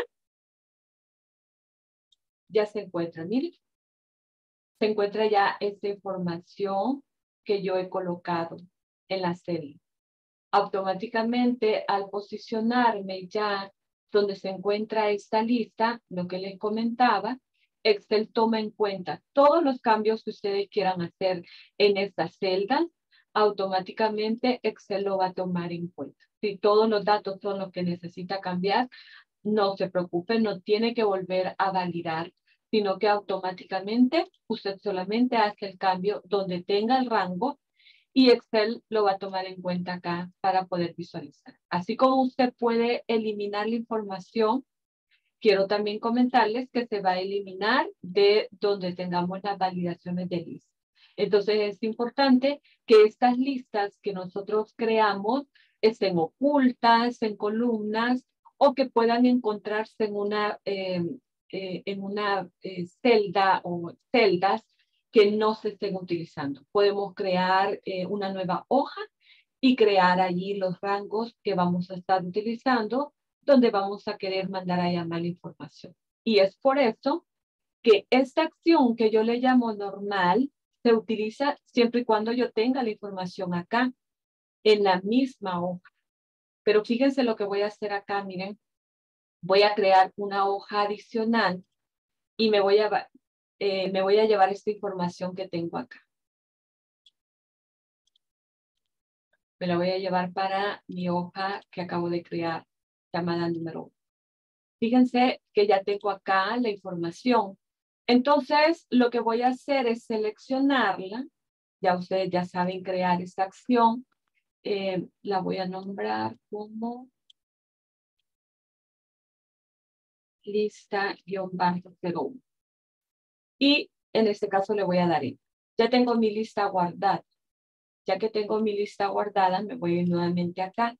ya se encuentra, miren. Se encuentra ya esta información que yo he colocado en la celda. Automáticamente, al posicionarme ya donde se encuentra esta lista, lo que les comentaba, Excel toma en cuenta todos los cambios que ustedes quieran hacer en estas celdas, automáticamente Excel lo va a tomar en cuenta. Si todos los datos son los que necesita cambiar, no se preocupe, no tiene que volver a validar, sino que automáticamente usted solamente hace el cambio donde tenga el rango y Excel lo va a tomar en cuenta acá para poder visualizar. Así como usted puede eliminar la información, quiero también comentarles que se va a eliminar de donde tengamos las validaciones de lista. Entonces es importante que estas listas que nosotros creamos estén ocultas, en columnas, o que puedan encontrarse en una, eh, eh, en una eh, celda o celdas que no se estén utilizando. Podemos crear eh, una nueva hoja y crear allí los rangos que vamos a estar utilizando, donde vamos a querer mandar a llamar la información. Y es por eso que esta acción que yo le llamo normal se utiliza siempre y cuando yo tenga la información acá, en la misma hoja. Pero fíjense lo que voy a hacer acá, miren. Voy a crear una hoja adicional y me voy a, eh, me voy a llevar esta información que tengo acá. Me la voy a llevar para mi hoja que acabo de crear, llamada número uno. Fíjense que ya tengo acá la información. Entonces, lo que voy a hacer es seleccionarla. Ya ustedes ya saben crear esta acción. Eh, la voy a nombrar como lista guión bajo cero uno. Y en este caso le voy a dar enter. Ya tengo mi lista guardada. Ya que tengo mi lista guardada, me voy a ir nuevamente acá.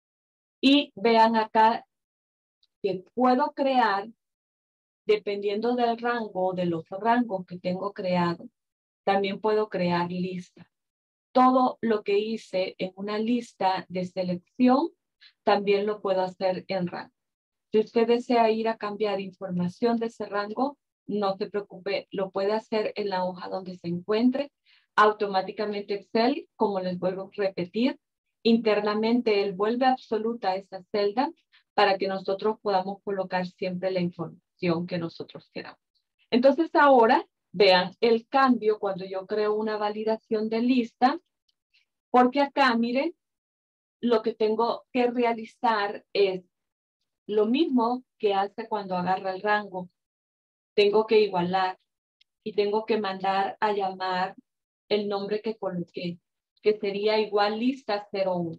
Y vean acá que puedo crear, dependiendo del rango, de los rangos que tengo creado, también puedo crear listas. Todo lo que hice en una lista de selección, también lo puedo hacer en rango. Si usted desea ir a cambiar información de ese rango, no se preocupe, lo puede hacer en la hoja donde se encuentre. Automáticamente Excel, como les vuelvo a repetir, internamente él vuelve absoluta esa celda para que nosotros podamos colocar siempre la información que nosotros queramos. Entonces ahora, vean el cambio cuando yo creo una validación de lista, porque acá, miren, lo que tengo que realizar es lo mismo que hace cuando agarra el rango. Tengo que igualar y tengo que mandar a llamar el nombre que coloqué, que sería igual lista cero uno.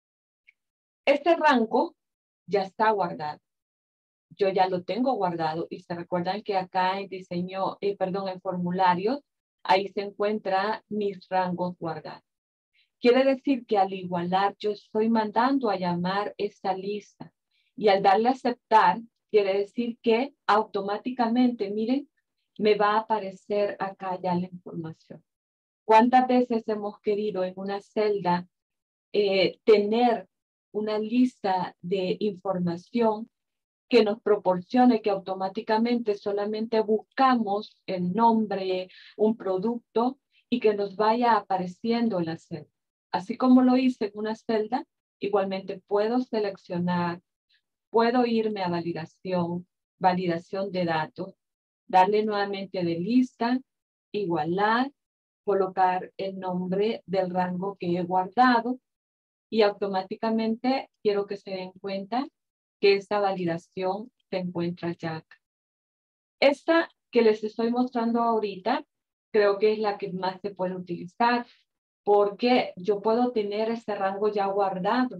Este rango ya está guardado. Yo ya lo tengo guardado y se recuerdan que acá en diseño, eh, perdón, en formularios, ahí se encuentran mis rangos guardados. Quiere decir que al igualar yo estoy mandando a llamar esta lista y al darle a aceptar, quiere decir que automáticamente, miren, me va a aparecer acá ya la información. ¿Cuántas veces hemos querido en una celda eh, tener una lista de información que nos proporcione que automáticamente solamente buscamos el nombre, un producto y que nos vaya apareciendo en la celda? Así como lo hice en una celda, igualmente puedo seleccionar, puedo irme a validación, validación de datos, darle nuevamente de lista, igualar, colocar el nombre del rango que he guardado y automáticamente quiero que se den cuenta que esta validación se encuentra ya acá. Esta que les estoy mostrando ahorita, creo que es la que más se puede utilizar porque yo puedo tener este rango ya guardado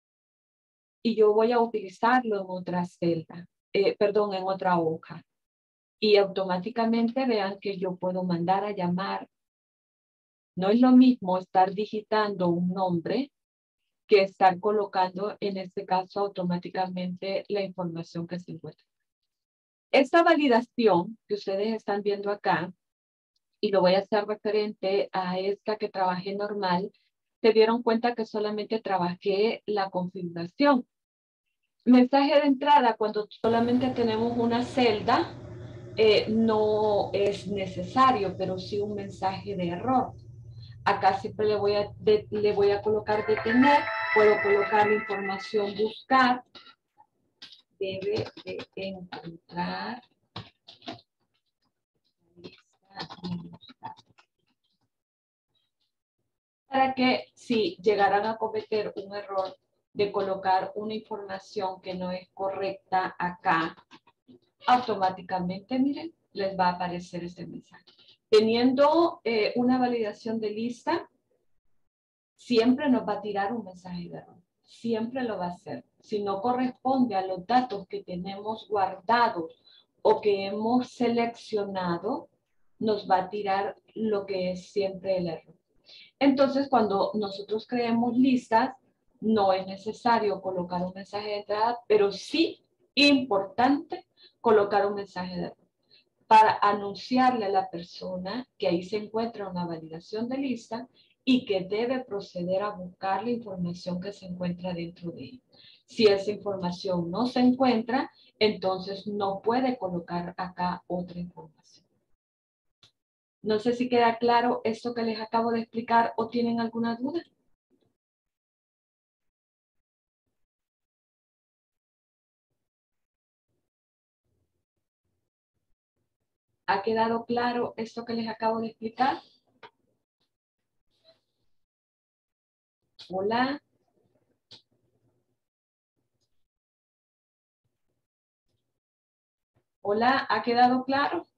y yo voy a utilizarlo en otra celda, eh, perdón, en otra hoja. Y automáticamente vean que yo puedo mandar a llamar. No es lo mismo estar digitando un nombre que estar colocando, en este caso, automáticamente la información que se encuentra. Esta validación que ustedes están viendo acá, y lo voy a hacer referente a esta que trabajé normal, se dieron cuenta que solamente trabajé la configuración. Mensaje de entrada, cuando solamente tenemos una celda, eh, no es necesario, pero sí un mensaje de error. Acá siempre le voy a, de, le voy a colocar detener, puedo colocar la información buscar, debe de encontrar para que si llegaran a cometer un error de colocar una información que no es correcta acá, automáticamente, miren, les va a aparecer este mensaje. Teniendo eh, una validación de lista, siempre nos va a tirar un mensaje de error. Siempre lo va a hacer. Si no corresponde a los datos que tenemos guardados o que hemos seleccionado, nos va a tirar lo que es siempre el error. Entonces, cuando nosotros creemos listas, no es necesario colocar un mensaje de entrada, pero sí importante colocar un mensaje de error para anunciarle a la persona que ahí se encuentra una validación de lista y que debe proceder a buscar la información que se encuentra dentro de ella. Si esa información no se encuentra, entonces no puede colocar acá otra información. No sé si queda claro esto que les acabo de explicar o tienen alguna duda. ¿Ha quedado claro esto que les acabo de explicar? Hola. Hola, ¿ha quedado claro?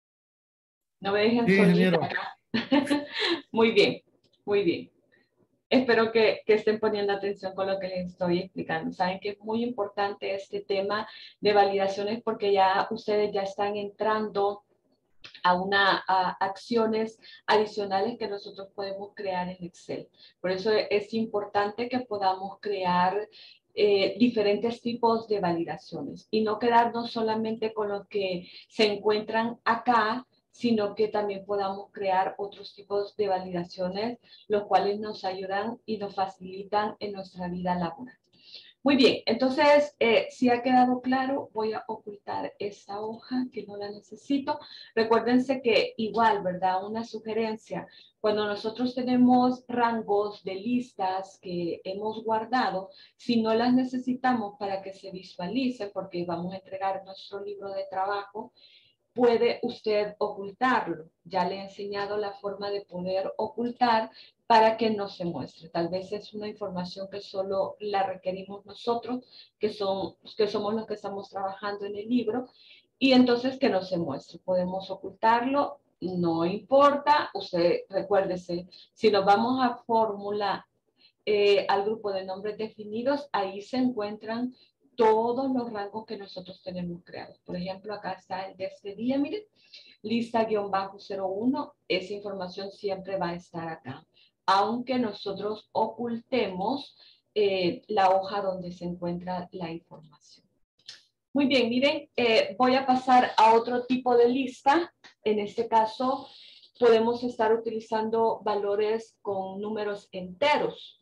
No me dejen Sí, ingeniero. solita acá. Muy bien, muy bien. Espero que, que estén poniendo atención con lo que les estoy explicando. Saben que es muy importante este tema de validaciones porque ya ustedes ya están entrando a una a acciones adicionales que nosotros podemos crear en Excel. Por eso es importante que podamos crear eh, diferentes tipos de validaciones y no quedarnos solamente con lo que se encuentran acá, sino que también podamos crear otros tipos de validaciones, los cuales nos ayudan y nos facilitan en nuestra vida laboral. Muy bien, entonces, eh, si ha quedado claro, voy a ocultar esta hoja que no la necesito. Recuérdense que igual, ¿verdad? Una sugerencia, cuando nosotros tenemos rangos de listas que hemos guardado, si no las necesitamos para que se visualice, porque vamos a entregar nuestro libro de trabajo, puede usted ocultarlo. Ya le he enseñado la forma de poder ocultar para que no se muestre. Tal vez es una información que solo la requerimos nosotros, que, son, que somos los que estamos trabajando en el libro, y entonces que no se muestre. Podemos ocultarlo, no importa. Usted recuérdese, si nos vamos a fórmula, eh, al grupo de nombres definidos, ahí se encuentran todos los rangos que nosotros tenemos creados. Por ejemplo, acá está el de este día, miren, lista guión bajo cero uno, esa información siempre va a estar acá, aunque nosotros ocultemos eh, la hoja donde se encuentra la información. Muy bien, miren, eh, voy a pasar a otro tipo de lista. En este caso, podemos estar utilizando valores con números enteros.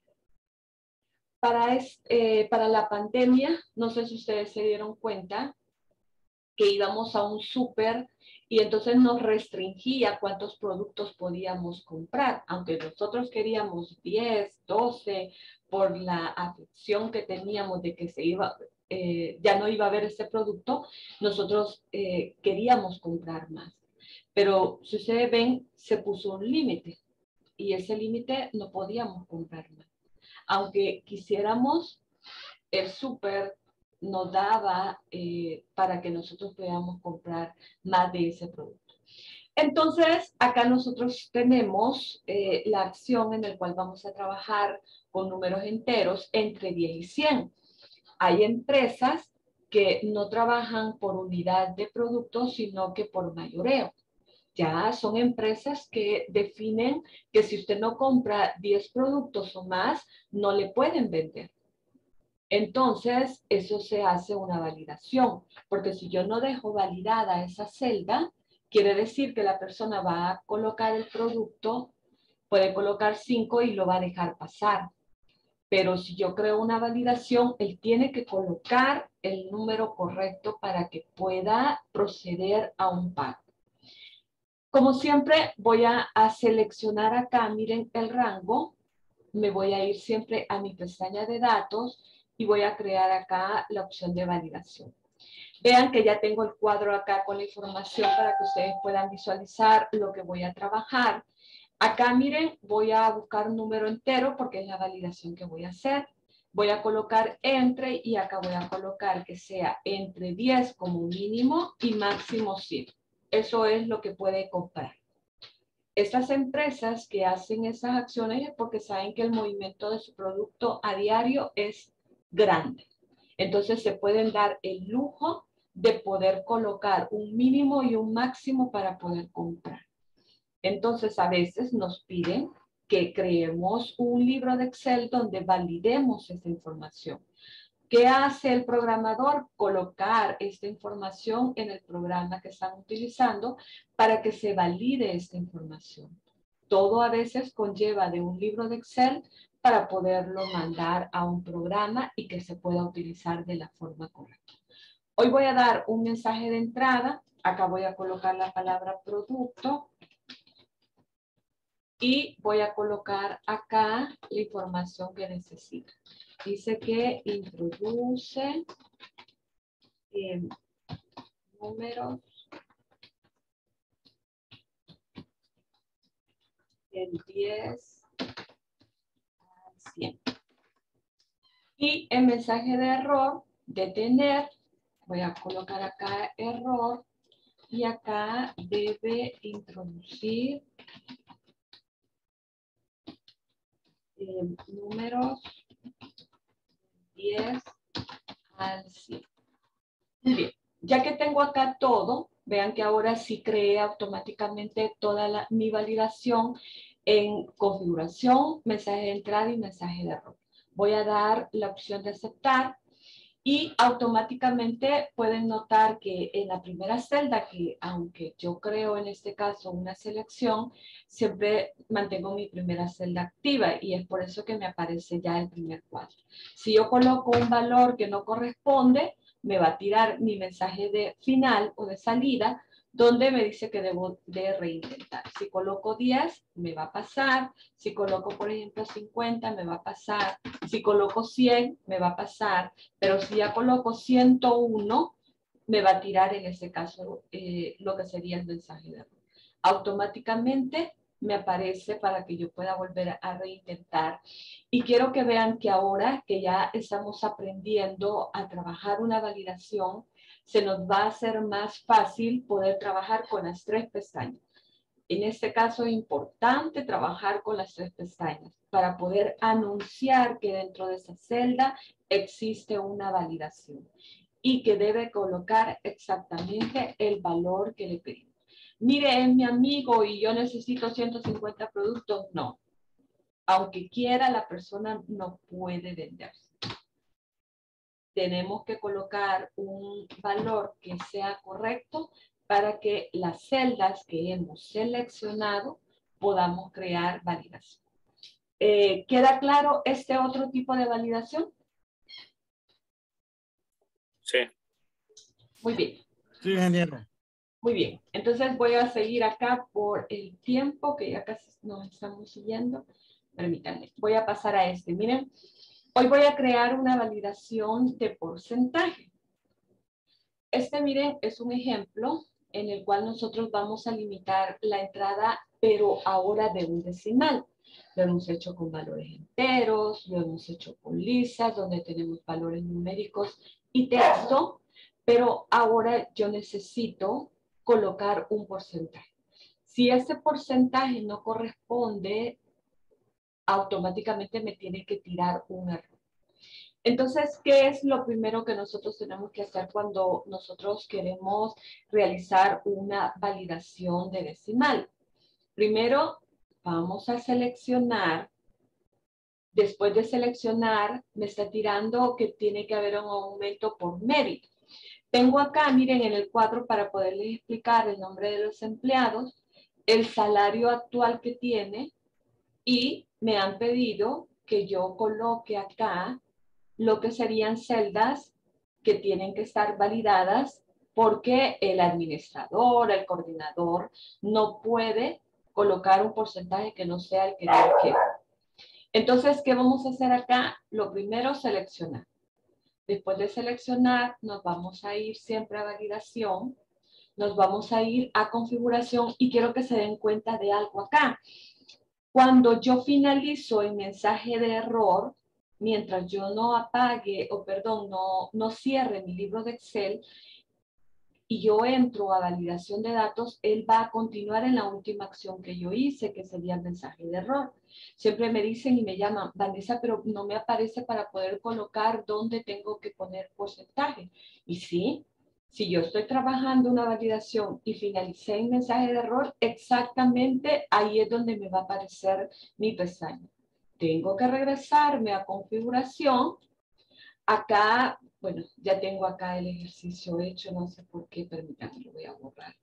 Para, es, eh, para la pandemia, no sé si ustedes se dieron cuenta que íbamos a un súper y entonces nos restringía cuántos productos podíamos comprar. Aunque nosotros queríamos diez, doce, por la afección que teníamos de que se iba, eh, ya no iba a haber ese producto, nosotros eh, queríamos comprar más. Pero si ustedes ven, se puso un límite y ese límite no podíamos comprar más. Aunque quisiéramos, el súper nos daba eh, para que nosotros podamos comprar más de ese producto. Entonces, acá nosotros tenemos eh, la acción en la cual vamos a trabajar con números enteros entre diez y cien. Hay empresas que no trabajan por unidad de productos, sino que por mayoreo. Ya son empresas que definen que si usted no compra diez productos o más, no le pueden vender. Entonces, eso se hace una validación, porque si yo no dejo validada esa celda, quiere decir que la persona va a colocar el producto, puede colocar cinco y lo va a dejar pasar. Pero si yo creo una validación, él tiene que colocar el número correcto para que pueda proceder a un pago. Como siempre, voy a, a seleccionar acá, miren el rango, me voy a ir siempre a mi pestaña de datos y voy a crear acá la opción de validación. Vean que ya tengo el cuadro acá con la información para que ustedes puedan visualizar lo que voy a trabajar. Acá, miren, voy a buscar un número entero porque es la validación que voy a hacer. Voy a colocar entre y acá voy a colocar que sea entre diez como mínimo y máximo cien. Eso es lo que puede comprar. Estas empresas que hacen esas acciones es porque saben que el movimiento de su producto a diario es grande. Entonces se pueden dar el lujo de poder colocar un mínimo y un máximo para poder comprar. Entonces a veces nos piden que creemos un libro de Excel donde validemos esa información. ¿Qué hace el programador? Colocar esta información en el programa que están utilizando para que se valide esta información. Todo a veces conlleva de un libro de Excel para poderlo mandar a un programa y que se pueda utilizar de la forma correcta. Hoy voy a dar un mensaje de entrada. Acá voy a colocar la palabra producto. Y voy a colocar acá la información que necesito. Dice que introduce eh, números del diez al cien. Y el mensaje de error, detener, voy a colocar acá error y acá debe introducir eh, números diez al cien. Muy bien, ya que tengo acá todo, vean que ahora sí creé automáticamente toda la, mi validación en configuración, mensaje de entrada y mensaje de error. Voy a dar la opción de aceptar y automáticamente pueden notar que en la primera celda, que aunque yo creo en este caso una selección, siempre mantengo mi primera celda activa y es por eso que me aparece ya el primer cuadro. Si yo coloco un valor que no corresponde, me va a tirar mi mensaje de final o de salida, donde me dice que debo de reintentar. Si coloco diez, me va a pasar. Si coloco, por ejemplo, cincuenta, me va a pasar. Si coloco cien, me va a pasar. Pero si ya coloco ciento uno, me va a tirar en ese caso eh, lo que sería el mensaje de error. Automáticamente me aparece para que yo pueda volver a reintentar. Y quiero que vean que ahora que ya estamos aprendiendo a trabajar una validación, se nos va a hacer más fácil poder trabajar con las tres pestañas. En este caso es importante trabajar con las tres pestañas para poder anunciar que dentro de esa celda existe una validación y que debe colocar exactamente el valor que le pedimos. Mire, es mi amigo y yo necesito ciento cincuenta productos. No. Aunque quiera, la persona no puede venderse. Tenemos que colocar un valor que sea correcto para que las celdas que hemos seleccionado podamos crear validación. Eh, ¿Queda claro este otro tipo de validación? Sí. Muy bien. Sí, ingeniero. Muy bien. Entonces voy a seguir acá por el tiempo que ya casi nos estamos siguiendo. Permítanme. Voy a pasar a este. Miren. Hoy voy a crear una validación de porcentaje. Este, miren, es un ejemplo en el cual nosotros vamos a limitar la entrada, pero ahora de un decimal. Lo hemos hecho con valores enteros, lo hemos hecho con listas, donde tenemos valores numéricos y texto, pero ahora yo necesito colocar un porcentaje. Si ese porcentaje no corresponde, automáticamente me tiene que tirar un error. Entonces, ¿qué es lo primero que nosotros tenemos que hacer cuando nosotros queremos realizar una validación de decimal? Primero, vamos a seleccionar. Después de seleccionar, me está tirando que tiene que haber un aumento por mérito. Tengo acá, miren, en el cuadro para poderles explicar el nombre de los empleados, el salario actual que tiene y me han pedido que yo coloque acá lo que serían celdas que tienen que estar validadas porque el administrador, el coordinador, no puede colocar un porcentaje que no sea el que yo quiero. Entonces, ¿qué vamos a hacer acá? Lo primero, seleccionar. Después de seleccionar, nos vamos a ir siempre a validación, nos vamos a ir a configuración y quiero que se den cuenta de algo acá. Cuando yo finalizo el mensaje de error, mientras yo no apague, o perdón, no, no cierre mi libro de Excel y yo entro a validación de datos, él va a continuar en la última acción que yo hice, que sería el mensaje de error. Siempre me dicen y me llaman, Vanessa, pero no me aparece para poder colocar dónde tengo que poner porcentaje. Y sí, si yo estoy trabajando una validación y finalicé el mensaje de error, exactamente ahí es donde me va a aparecer mi pestaña. Tengo que regresarme a configuración. Acá, bueno, ya tengo acá el ejercicio hecho, no sé por qué, permítanme, lo voy a borrar.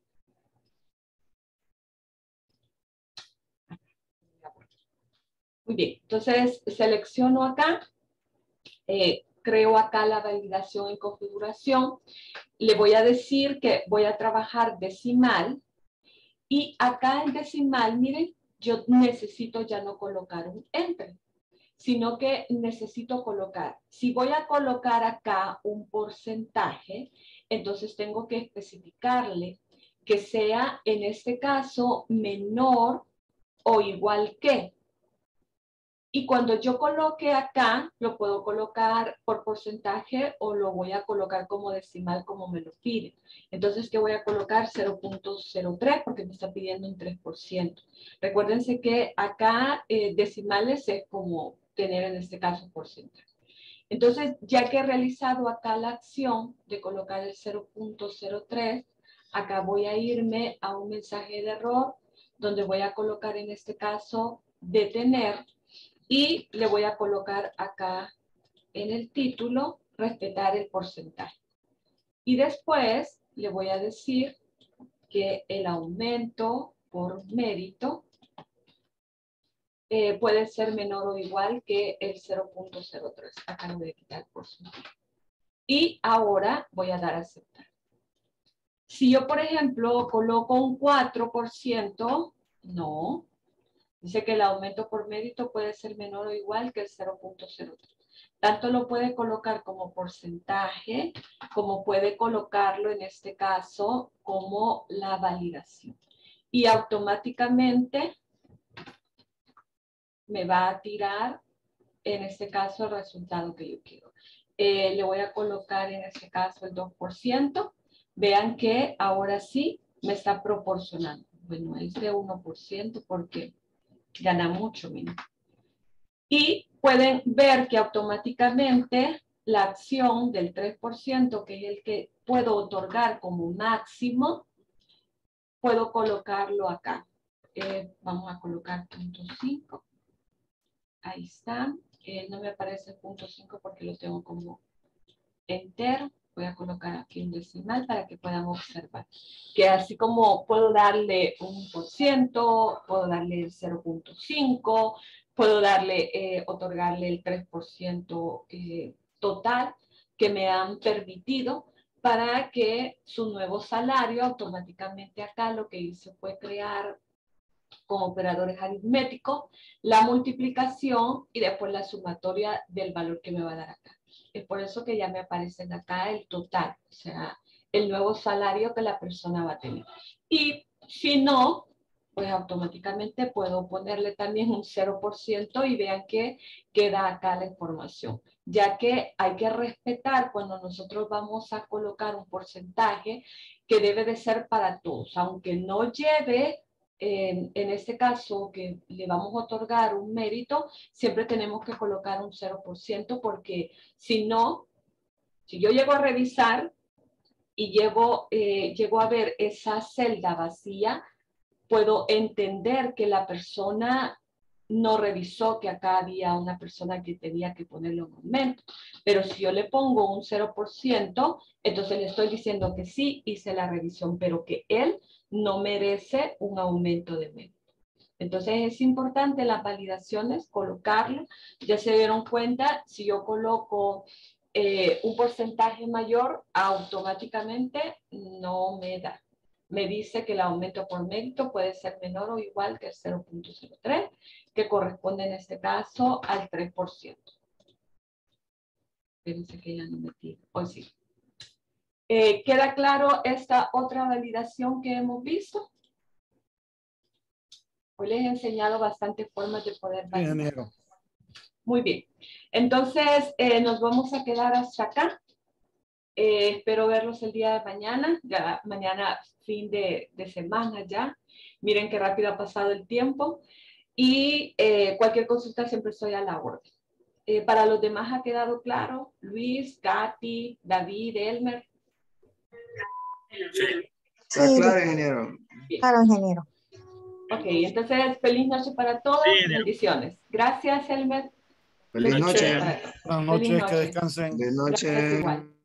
Muy bien, entonces selecciono acá, eh, creo acá la validación en configuración, le voy a decir que voy a trabajar decimal y acá en decimal, miren, yo necesito ya no colocar un enter, sino que necesito colocar, si voy a colocar acá un porcentaje, entonces tengo que especificarle que sea en este caso menor o igual que. Y cuando yo coloque acá, lo puedo colocar por porcentaje o lo voy a colocar como decimal como me lo pide. Entonces, ¿qué voy a colocar? cero punto cero tres porque me está pidiendo un tres por ciento. Recuérdense que acá eh, decimales es como tener en este caso porcentaje. Entonces, ya que he realizado acá la acción de colocar el cero punto cero tres, acá voy a irme a un mensaje de error donde voy a colocar en este caso detener. Y le voy a colocar acá en el título, respetar el porcentaje. Y después le voy a decir que el aumento por mérito eh, puede ser menor o igual que el cero punto cero tres. Acá le voy a quitar el porcentaje. Y ahora voy a dar a aceptar. Si yo, por ejemplo, coloco un cuatro por ciento, no. Dice que el aumento por mérito puede ser menor o igual que el cero punto cero tres. Tanto lo puede colocar como porcentaje, como puede colocarlo en este caso como la validación. Y automáticamente me va a tirar, en este caso, el resultado que yo quiero. Eh, le voy a colocar en este caso el dos por ciento. Vean que ahora sí me está proporcionando. Bueno, es de uno por ciento porque gana mucho, miren. Y pueden ver que automáticamente la acción del tres por ciento, que es el que puedo otorgar como máximo, puedo colocarlo acá. Eh, vamos a colocar punto cinco. Ahí está. Eh, no me aparece el punto cinco porque lo tengo como entero. Voy a colocar aquí un decimal para que puedan observar. Que así como puedo darle un por ciento, puedo darle el cero punto cinco, puedo darle, eh, otorgarle el tres por ciento eh, total que me han permitido para que su nuevo salario automáticamente acá lo que hice fue crear con operadores aritméticos la multiplicación y después la sumatoria del valor que me va a dar acá. Es por eso que ya me aparecen acá el total, o sea, el nuevo salario que la persona va a tener. Y si no, pues automáticamente puedo ponerle también un cero por ciento y vean que queda acá la información. Ya que hay que respetar cuando nosotros vamos a colocar un porcentaje que debe de ser para todos, aunque no lleve En, en este caso que le vamos a otorgar un mérito, siempre tenemos que colocar un cero por ciento porque si no, si yo llego a revisar y llego, eh, llego a ver esa celda vacía, puedo entender que la persona no revisó que acá había una persona que tenía que ponerle un aumento. Pero si yo le pongo un cero por ciento, entonces le estoy diciendo que sí hice la revisión, pero que él no merece un aumento de mérito. Entonces es importante las validaciones, colocarlo. Ya se dieron cuenta, si yo coloco eh, un porcentaje mayor, automáticamente no me da. Me dice que el aumento por mérito puede ser menor o igual que el cero punto cero tres, que corresponde en este caso al tres por ciento. Fíjense que ya no me tiro. Hoy sí. Eh, ¿Queda claro esta otra validación que hemos visto? Hoy les he enseñado bastantes formas de poder validar. Ingeniero. Muy bien. Entonces, eh, nos vamos a quedar hasta acá. Eh, espero verlos el día de mañana. Ya mañana, fin de, de semana ya. Miren qué rápido ha pasado el tiempo. Y eh, cualquier consulta siempre estoy a la orden. Eh, para los demás ha quedado claro. Luis, Katy, David, Elmer. Sí. Sí, claro, ingeniero. Bien. claro, ingeniero. Ok, entonces feliz noche para todos. Sí, ingeniero. Bendiciones. Gracias, Elmer. Feliz Bendiciones noche. para todos. Buenas Feliz noches, que noche. descansen. Feliz Gracias noche. igual.